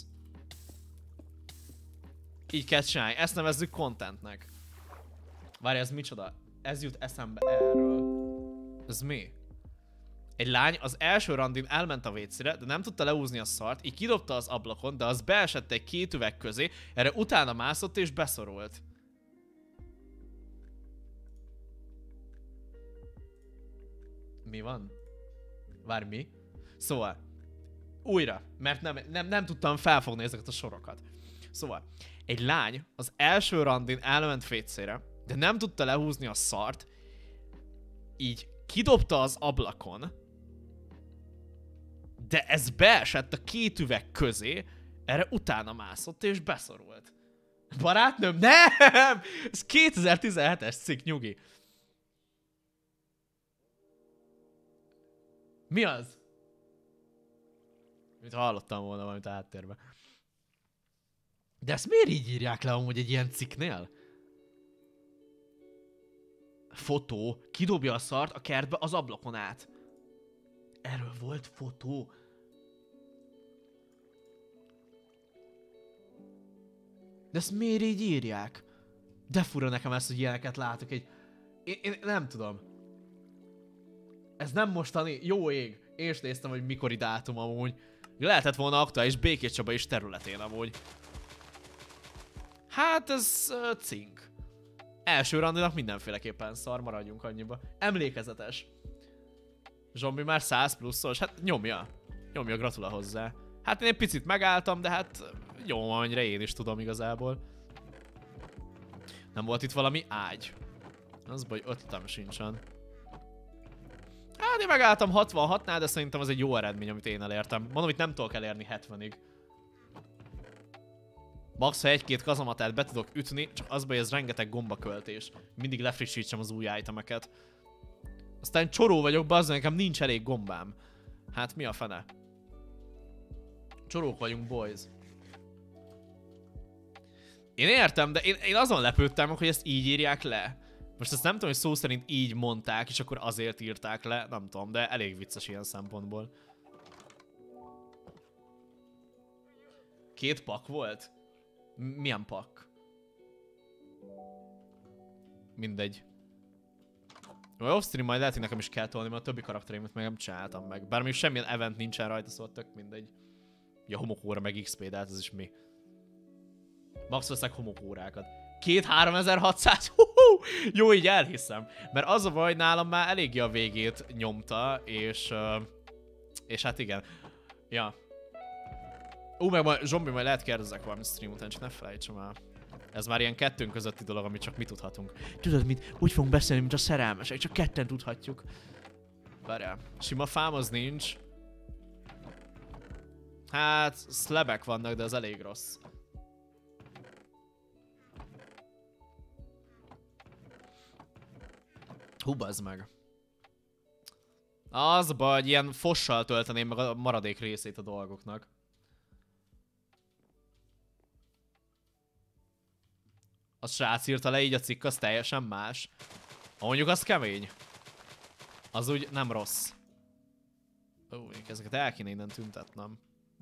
Így kell csinálni, ezt nevezzük contentnek. Várj, ez micsoda? Ez jut eszembe erről. Ez mi? Egy lány az első randin elment a vécére, de nem tudta leúzni a szart, így kidobta az ablakon, de az beesett egy két üveg közé, erre utána mászott és beszorult. Mi van? Várj, mi? Szóval, újra, mert nem, nem, nem tudtam felfogni ezeket a sorokat. Szóval, egy lány az első randin elment vécére, de nem tudta lehúzni a szart, így kidobta az ablakon, de ez beesett a két üveg közé, erre utána mászott és beszorult. Barátnőm, nem! Ez kétezer-tizenhetes cikk, nyugi. Mi az? Mint hallottam volna valamit a háttérben. De ezt miért így írják le amúgy egy ilyen cikknél? Fotó, kidobja a szart a kertbe az ablakon át. Erről volt fotó. De ezt miért így írják? De fura nekem ezt, hogy ilyeneket látok egy... Én, én nem tudom. Ez nem mostani, jó ég. Én is néztem, hogy mikori dátum amúgy. Lehetett volna aktuális Békés Csaba is területén amúgy. Hát ez uh, cink. Első randinak mindenféleképpen szar, maradjunk annyiba. Emlékezetes. Zsombi már száz pluszos, hát nyomja. Nyomja, gratula hozzá. Hát én egy picit megálltam, de hát jó, amennyire én is tudom igazából. Nem volt itt valami ágy. Az baj, ötletem sincsen. Hát én megálltam hatvanhatnál, de szerintem az egy jó eredmény, amit én elértem. Mondom, itt nem tudok elérni hetvenig. Max, ha egy-két kazamatát be tudok ütni, csak az baj, ez rengeteg gombaköltés. Mindig lefrissítsem az új itemeket. Aztán csoró vagyok, bazd, nekem nincs elég gombám. Hát mi a fene? Csorók vagyunk, boys. Én értem, de én, én azon lepődtem, hogy ezt így írják le. Most ezt nem tudom, hogy szó szerint így mondták, és akkor azért írták le, nem tudom, de elég vicces ilyen szempontból. Két pak volt? Milyen pak? Mindegy. Jó, off-stream majd lehet, hogy nekem is kell tolni, mert a többi karaktereimet meg nem csináltam meg. Bár még semmilyen event nincsen rajta, szóval tök mindegy. Ja, homokóra meg iksz pé, de hát ez is mi. Max veszek homokórákat. Két háromezer-hatszáz, huhu! Jó, így elhiszem. Mert az a baj, hogy nálam már eléggé a végét nyomta, és... Uh, és hát igen. Ja. Ú, meg majd, Zsombi, majd lehet kérdezek valami stream után, csak ne felejtsem el. Ez már ilyen kettőnk közötti dolog, amit csak mi tudhatunk. Tudod mit? Úgy fogunk beszélni, mint a szerelmesek, csak ketten tudhatjuk. Várjál, sima fám az nincs. Hát, szlebek vannak, de az elég rossz. Hú, bazd meg. Az a baj, hogy ilyen fossal tölteném meg a maradék részét a dolgoknak. A srác írta le így a cikk, az teljesen más. Mondjuk az kemény. Az úgy nem rossz. Ó, ezeket el kéne innen tüntetnem.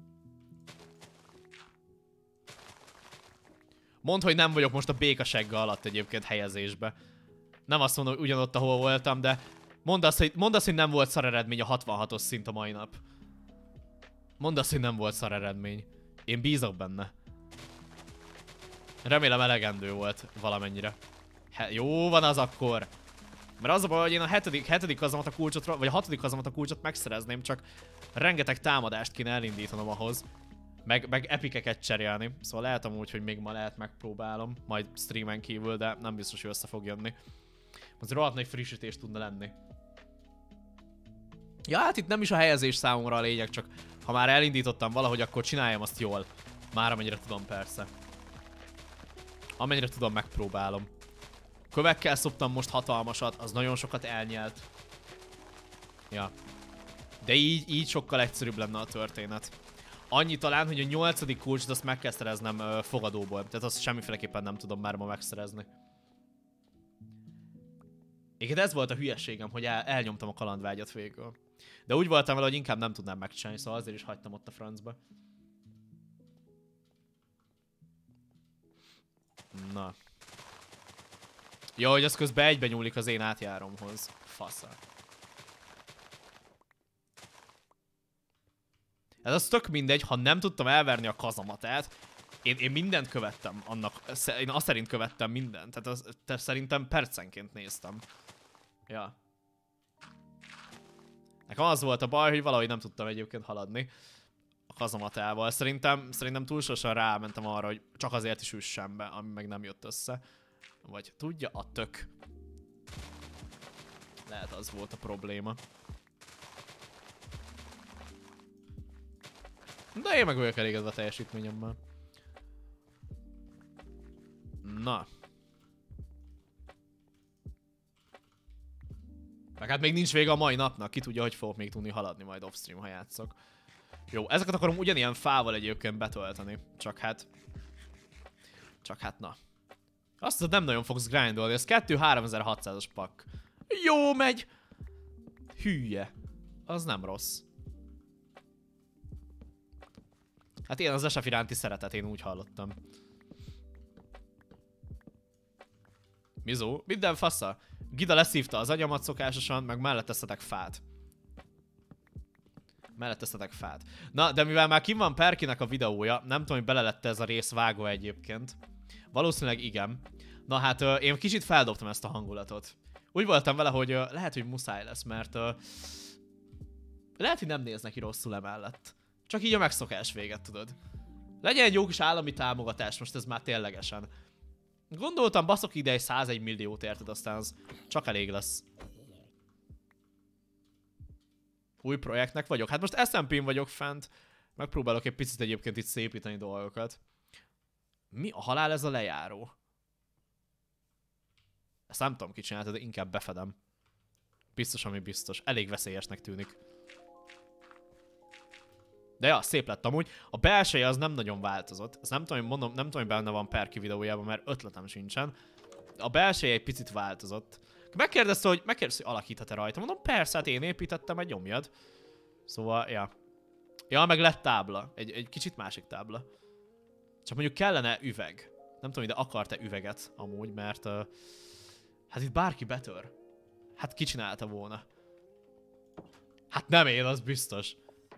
Mondd, hogy nem vagyok most a békasegge alatt egyébként helyezésbe. Nem azt mondom, hogy ugyanott, ahol voltam, de mondd azt, hogy, mondd azt, hogy nem volt szar eredmény a hatvanhatos szint a mai nap. Mondd azt, hogy nem volt szar eredmény. Én bízok benne. Remélem elegendő volt valamennyire. He, jó van az akkor. Mert az a baj, hogy én a hetedik, hetedik kazamat a kulcsot, vagy a hatodik kazamat a kulcsot megszerezném, csak rengeteg támadást kéne elindítanom ahhoz. Meg, meg epikeket cserélni. Szóval lehet amúgy, hogy még ma lehet megpróbálom. Majd streamen kívül, de nem biztos, hogy össze fog jönni. Az rohadt nagy frissítés tudna lenni. Ja, hát itt nem is a helyezés számomra a lényeg, csak ha már elindítottam valahogy, akkor csináljam azt jól. Már amennyire tudom, persze. Amennyire tudom, megpróbálom. Kövekkel szoptam most hatalmasat, az nagyon sokat elnyelt. Ja. De így, így sokkal egyszerűbb lenne a történet. Annyi talán, hogy a nyolcadik kulcsot azt meg kell szereznem uh, fogadóból. Tehát azt semmiféleképpen nem tudom már ma megszerezni. Igen, ez volt a hülyeségem, hogy el, elnyomtam a kalandvágyat végül. De úgy voltam vele, hogy inkább nem tudnám megcsinálni, szóval azért is hagytam ott a francba. Na. Jó, hogy az közben egybe nyúlik az én átjáromhoz. Fasza. Ez az tök mindegy, ha nem tudtam elverni a kazamatát, én, én mindent követtem annak, én azt szerint követtem mindent, tehát az, te szerintem percenként néztem. Ja. Nekem az volt a baj, hogy valahogy nem tudtam egyébként haladni a kazamatával. Szerintem, szerintem túlsorosan rámentem arra, hogy csak azért is üssem be, ami meg nem jött össze. Vagy tudja a tök. Lehet az volt a probléma. De én meg vagyok elégedve a teljesítményemmel. Na. Meg hát még nincs vége a mai napnak, ki tudja, hogy fogok még tudni haladni majd off-stream, ha játszok. Jó, ezeket akarom ugyanilyen fával egyébként betölteni, csak hát... Csak hát na. Azt mondod, nem nagyon fogsz grindolni, ez kettő háromezerhatszázas pak. Jó megy! Hülye. Az nem rossz. Hát ilyen az es ef iránti szeretet, én úgy hallottam. Mizó? Minden fassa? Gida leszívta az agyamat szokásosan, meg mellett teszetek fát. Mellett teszetek fát. Na, de mivel már kim van Perkinek a videója, nem tudom, hogy bele lett ez a rész vágva egyébként. Valószínűleg igen. Na hát uh, én kicsit feldobtam ezt a hangulatot. Úgy voltam vele, hogy uh, lehet, hogy muszáj lesz, mert uh, lehet, hogy nem néz neki rosszul emellett. Csak így a megszokás véget, tudod. Legyen egy jó kis állami támogatás, most ez már ténylegesen. Gondoltam, baszok ide egy százegy milliót, érted, aztán az csak elég lesz. Új projektnek vagyok. Hát most es em pén vagyok fent. Megpróbálok egy picit egyébként itt szépíteni dolgokat. Mi a halál ez a lejáró? Ezt nem tudom ki csinálta, de inkább befedem. Biztos, ami biztos. Elég veszélyesnek tűnik. De ja, szép lett amúgy. A belseje az nem nagyon változott. Ezt nem tudom, hogy mondom, nem tudom, hogy benne van Perki videójában, mert ötletem sincsen. A belseje egy picit változott. Megkérdezte, hogy, megkérdezte, hogy alakíthat-e rajta. Mondom, persze, hát én építettem, egy nyomjad. Szóval, ja. Ja, meg lett tábla. Egy, egy kicsit másik tábla. Csak mondjuk kellene üveg. Nem tudom, de akart-e üveget amúgy, mert... Uh, hát itt bárki betör. Hát ki csinálta volna? Hát nem én, az biztos.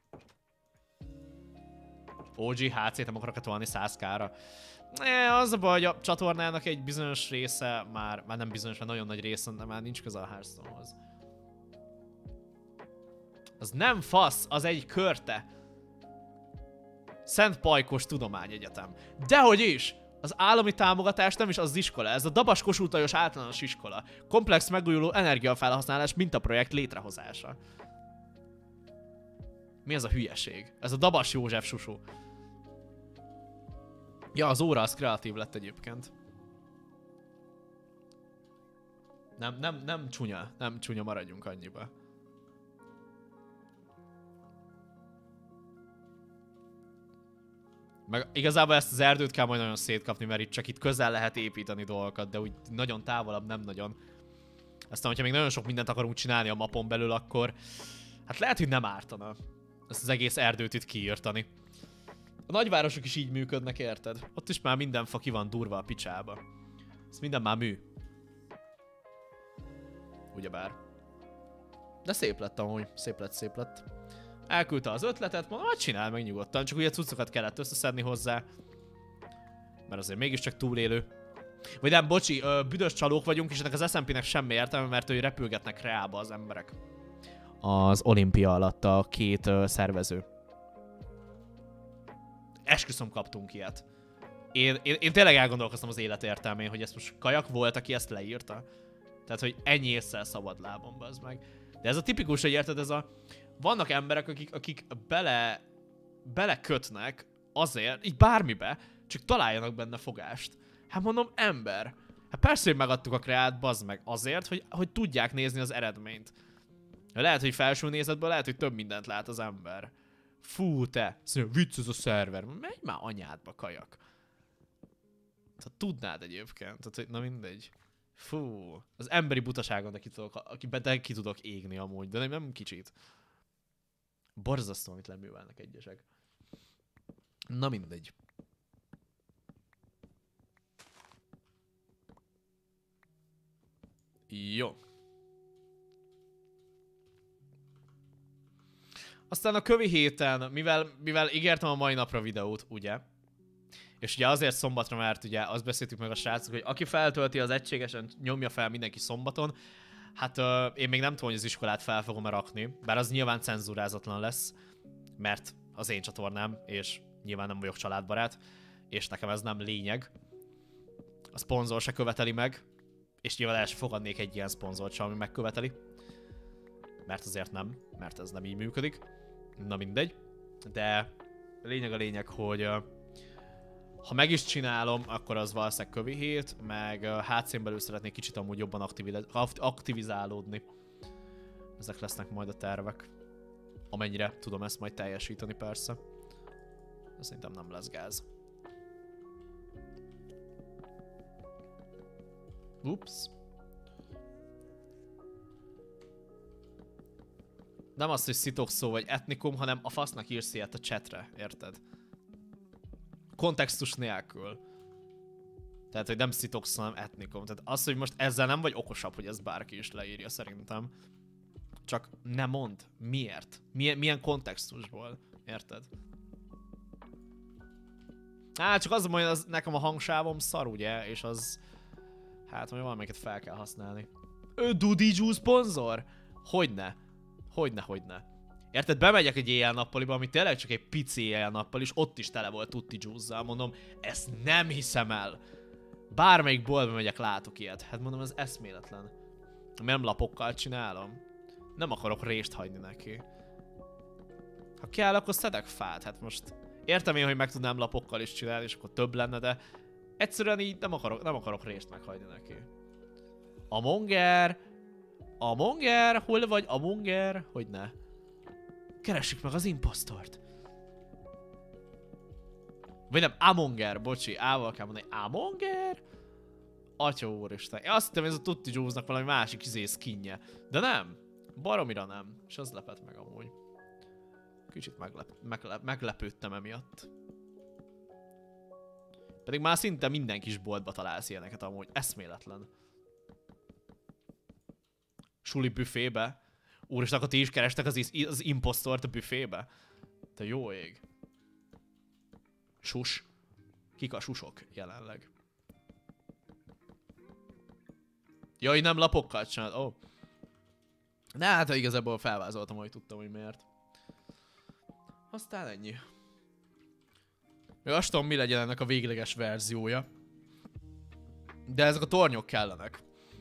o gé há cét nem akarok tolni száz ká-ra. Ne, az a baj, hogy a csatornának egy bizonyos része már, már nem bizonyos, mert nagyon nagy része, de már nincs köze a Hearthstone-hoz. Az nem fasz, az egy körte. Szent Pajkos Tudományegyetem. Dehogy is! Az állami támogatás nem is az iskola, ez a Dabas Kossuth-Lajos általános iskola. Komplex megújuló energiafelhasználás mintaprojekt létrehozása. Mi ez a hülyeség? Ez a Dabas József susú. Ja, az óra az kreatív lett egyébként. Nem, nem, nem csúnya, nem csúnya, maradjunk annyiba. Meg igazából ezt az erdőt kell majd nagyon szétkapni, mert itt csak itt közel lehet építeni dolgokat, de úgy nagyon távolabb nem nagyon. Aztán, hogyha még nagyon sok mindent akarunk csinálni a mapon belül, akkor hát lehet, hogy nem ártana ezt az egész erdőt itt kiírtani. A nagyvárosok is így működnek, érted? Ott is már minden fa ki van durva a picsába. Ez minden már mű. Ugyebár. De szép lett amúgy, szép lett, szép lett. Elküldte az ötletet, mondom, hogy csinál meg nyugodtan, csak ugye cuccokat kellett összeszedni hozzá. Mert azért mégiscsak túlélő. Vagy nem, bocsi, ö, büdös csalók vagyunk, és ennek az es em pé-nek semmi értelme, mert ő repülgetnek reába az emberek. Az olimpia alatt a két ö, szervező. Esküszöm, kaptunk ilyet. Én, én, én tényleg elgondolkoztam az élet értelmén, hogy ezt most kajak volt, aki ezt leírta. Tehát, hogy ennyi ésszel szabad lábon, bazd meg. De ez a tipikus, hogy érted, ez a... Vannak emberek, akik, akik bele... belekötnek azért, így bármibe, csak találjanak benne fogást. Hát mondom, ember. Hát persze, hogy megadtuk a kreát, bazd meg, azért, hogy, hogy tudják nézni az eredményt. Lehet, hogy felső nézetből lehet, hogy több mindent lát az ember. Fú, te, szóval vicc ez a szerver. Menj már anyádba, kajak. Tehát tudnád egyébként, tehát, hogy na mindegy. Fú, az emberi butaságon de ki tudok, akiben de ki tudok égni amúgy, de nem, nem kicsit. Borzasztó, amit leművelnek egyesek. Na mindegy. Jó. Aztán a kövi héten, mivel, mivel ígértem a mai napra videót, ugye? És ugye azért szombatra, mert ugye azt beszéltük meg a srácok, hogy aki feltölti az egységesen, nyomja fel mindenki szombaton. Hát uh, én még nem tudom, hogy az iskolát fel fogom-e rakni, bár az nyilván cenzúrázatlan lesz, mert az én csatornám, és nyilván nem vagyok családbarát, és nekem ez nem lényeg. A szponzor se követeli meg, és nyilván el sem fogadnék egy ilyen szponzort sem, ami megköveteli. Mert azért nem, mert ez nem így működik. Na mindegy. De lényeg a lényeg, hogy uh, ha meg is csinálom, akkor az valószínűleg kövi hét, meg uh, hátszén belül szeretnék kicsit amúgy jobban aktivizálódni. Ezek lesznek majd a tervek. Amennyire tudom ezt majd teljesíteni, persze. Szerintem nem lesz gáz. Ups. Nem az, hogy szitokszó vagy etnikum, hanem a fasznak írsz ilyet a chatre, érted? Kontextus nélkül. Tehát, hogy nem szitokszó, hanem etnikum. Tehát az, hogy most ezzel nem vagy okosabb, hogy ez bárki is leírja szerintem. Csak ne mondd. Miért? Milyen, milyen kontextusból? Érted? Hát csak az, hogy az nekem a hangsávom szar, ugye? És az... Hát, hogy valamelyiket fel kell használni. Ő Dudi Juice szponzor? Hogyne? Hogyne, hogyne. Érted? Bemegyek egy éjjel-nappaliba, ami tényleg csak egy pici éjjel-nappal, és ott is tele volt Tutti Juice-zal. Mondom, ezt nem hiszem el. Bármelyik boltba megyek, látok ilyet. Hát mondom, ez eszméletlen. Miért nem lapokkal csinálom? Nem akarok rést hagyni neki. Ha kell, akkor szedek fát. Hát most értem én, hogy meg tudnám lapokkal is csinálni, és akkor több lenne, de egyszerűen így nem akarok, nem akarok rést meghagyni neki. A monger... A monger, hol vagy a monger? Hogy ne? Keressük meg az impostort. Vagy nem, Amonger, bocsi, A-val kell mondani, Amonger? Atya úristen, én azt hittem, ez a Tutti Juice-nak valami másik izé skinje. De nem, baromira nem, és az lepett meg amúgy. Kicsit meglep, meglep, meglepődtem emiatt. Pedig már szinte minden kis boltba találsz ilyeneket amúgy, eszméletlen. Suli büfébe. Úristen, akkor ti is kerestek az, az impostort a büfébe? Te jó ég. Sus. Kik a susok jelenleg? Jaj, nem lapokkal csinálod. Ó. Oh. De hát igazából felvázoltam, hogy tudtam, hogy miért. Aztán ennyi. Még azt tudom, mi legyen ennek a végleges verziója. De ezek a tornyok kellenek.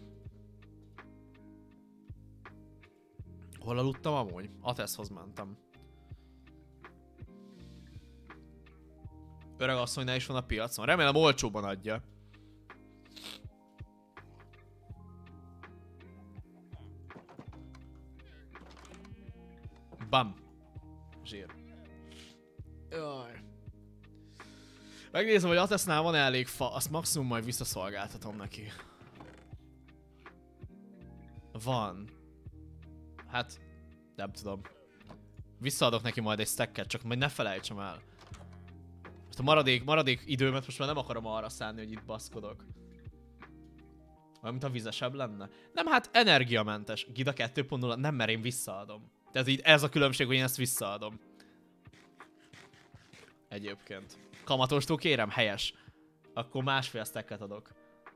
Hol aludtam amúgy? Ateszhoz mentem. Öreg asszonynál is van a piacon. Remélem olcsóban adja. Bam. Zsír. Jaj. Megnézem, hogy Atesznál van elég fa, azt maximum majd visszaszolgáltatom neki. Van. Hát, nem tudom. Visszaadok neki majd egy stacket, csak majd ne felejtsem el. Most a maradék, maradék időmet most már nem akarom arra szánni, hogy itt baszkodok. Valamint a vizesebb lenne. Nem, hát energiamentes. Gida kettő pont nulla, nem, mert én visszaadom. Tehát így ez a különbség, hogy én ezt visszaadom. Egyébként. Kamatostól kérem, helyes. Akkor másfél stacket adok.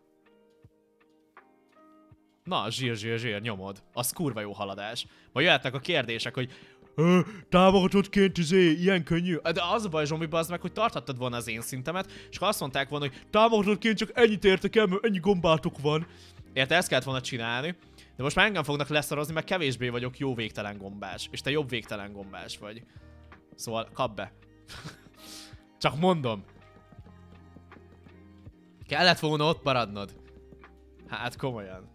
Na, zsír, zsír, zsír, nyomod. Az kurva jó haladás. Majd jöhetnek a kérdések, hogy támogatottként izé, ilyen könnyű. De az a baj, Zsombi, bazd meg, hogy tarthattad volna az én szintemet, és ha azt mondták volna, hogy támogatottként csak ennyit értek el, mert ennyi gombátok van. Érte, ezt kellett volna csinálni. De most már engem fognak leszarozni, mert kevésbé vagyok jó végtelen gombás. És te jobb végtelen gombás vagy. Szóval kap be. Csak mondom. Kellett volna ott maradnod. Hát komolyan.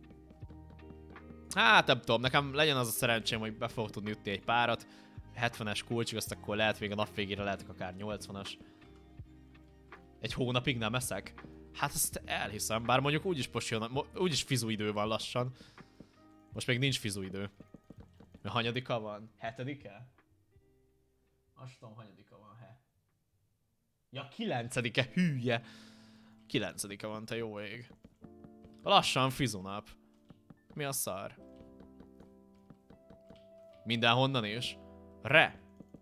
Hát nem tudom, nekem legyen az a szerencsém, hogy be fogok tudni ütni egy párat. hetvenes kulcsig, azt akkor lehet még a nap végére lehetek akár nyolcvanas. Egy hónapig nem eszek? Hát ezt elhiszem, bár mondjuk úgyis posion, úgyis fizu idő van lassan. Most még nincs fizu idő. Mi hanyadika van? Hetedike? Azt tudom, hanyadika van, he. Ja, kilencedike, hülye. Kilencedike van, te jó ég. Lassan fizu nap. Mi a szar? Mindenhonnan is? Re!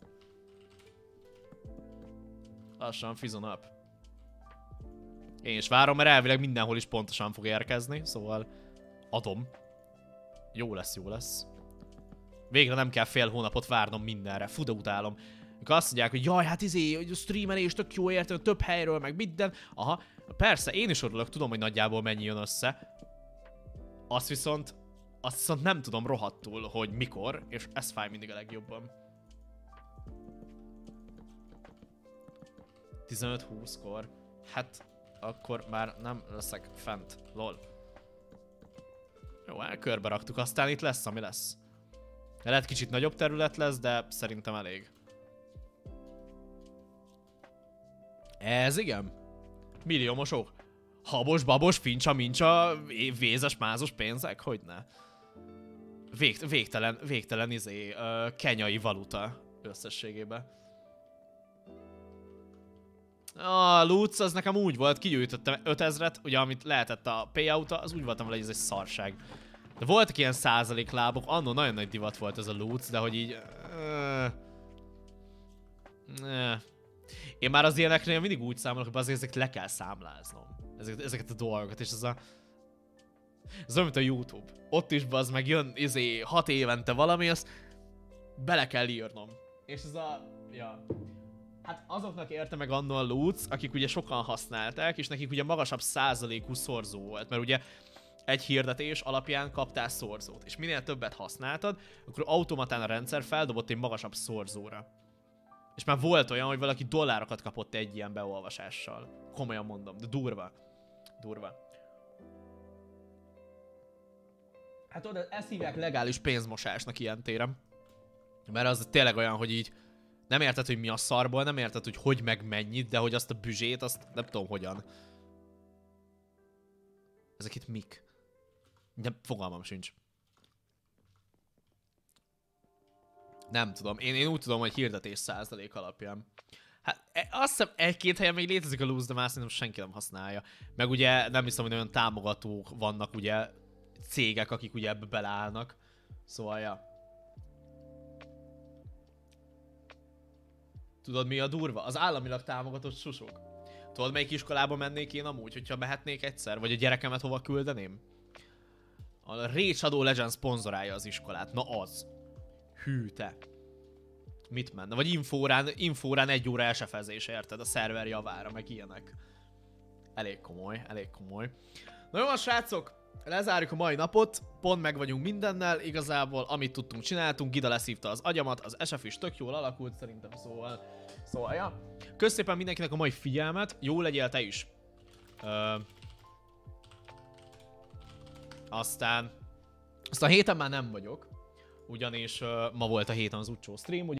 Lassan fizu nap. Én is várom, mert elvileg mindenhol is pontosan fog érkezni, szóval adom. Jó lesz, jó lesz. Végre nem kell fél hónapot várnom mindenre. Fú, de utálom. Amikor azt mondják, hogy jaj, hát izé, hogy a streamelés tök jó értem, több helyről, meg minden. Aha, persze, én is örülök, tudom, hogy nagyjából mennyi jön össze. Azt viszont, azt viszont nem tudom rohadtul, hogy mikor, és ez fáj mindig a legjobban. tizenöt-húszkor. Hát, akkor már nem leszek fent. Lol. Jó, hát körbe raktuk, aztán itt lesz, ami lesz. Lehet kicsit nagyobb terület lesz, de szerintem elég. Ez igen. Milliómosok. Habos, babos, fincsa, mincsa, vézes, mázos pénzek? Hogyne? Vég, végtelen, végtelen izé, uh, kenyai valuta összességében. A Lutz az nekem úgy volt, kigyűjtöttem ötezret, ugye amit lehetett a payout-a, az úgy voltam vele, hogy ez egy szarság. De voltak ilyen százalék lábok, annó nagyon nagy divat volt ez a Lutz, de hogy így... Uh, uh, én már az ilyeneknél mindig úgy számolok, hogy azért ezeket le kell számláznom. Ezeket, ezeket a dolgokat, és ez a... Ez olyan, mint a YouTube. Ott is bazd meg jön izé hat évente valami, azt bele kell írnom. És ez a... Ja. Hát azoknak érte meg annól a Lutz, akik ugye sokan használták, és nekik ugye magasabb százalékú szorzó volt, mert ugye egy hirdetés alapján kaptál szorzót, és minél többet használtad, akkor automatán a rendszer feldobott egy magasabb szorzóra. És már volt olyan, hogy valaki dollárokat kapott egy ilyen beolvasással. Komolyan mondom, de durva. Durva. Hát tudod, ezt hívják legális pénzmosásnak ilyen téren. Mert az tényleg olyan, hogy így nem érted, hogy mi a szarból, nem érted, hogy hogy meg mennyit, de hogy azt a büzsét, azt nem tudom hogyan. Ezek itt mik? De fogalmam sincs. Nem tudom. Én, én úgy tudom, hogy hirdetés százalék alapján. Hát azt hiszem egy-két helyen még létezik a Lutz, de már szerintem senki nem használja. Meg ugye nem hiszem, hogy olyan támogatók vannak ugye cégek, akik ugye ebbe beleállnak. Szóval ja. Tudod mi a durva? Az államilag támogatott susok. Tudod melyik iskolába mennék én amúgy, hogyha mehetnék egyszer? Vagy a gyerekemet hova küldeném? A Raid Shadow Legends szponzorálja az iskolát. Na az. Hű te. mit menne? Vagy infórán, infórán egy óra esefezés, érted? A szerver javára, meg ilyenek. Elég komoly, elég komoly. Na jó van, srácok, lezárjuk a mai napot, pont meg vagyunk mindennel, igazából amit tudtunk csináltunk, Gida leszívta az agyamat, az es ef is tök jól alakult szerintem, szóval, szóval, ja. Kösz szépen mindenkinek a mai figyelmet, jó legyél te is. Ö... Aztán, aztán a héten már nem vagyok, ugyanis uh, ma volt a héten az utcsó stream,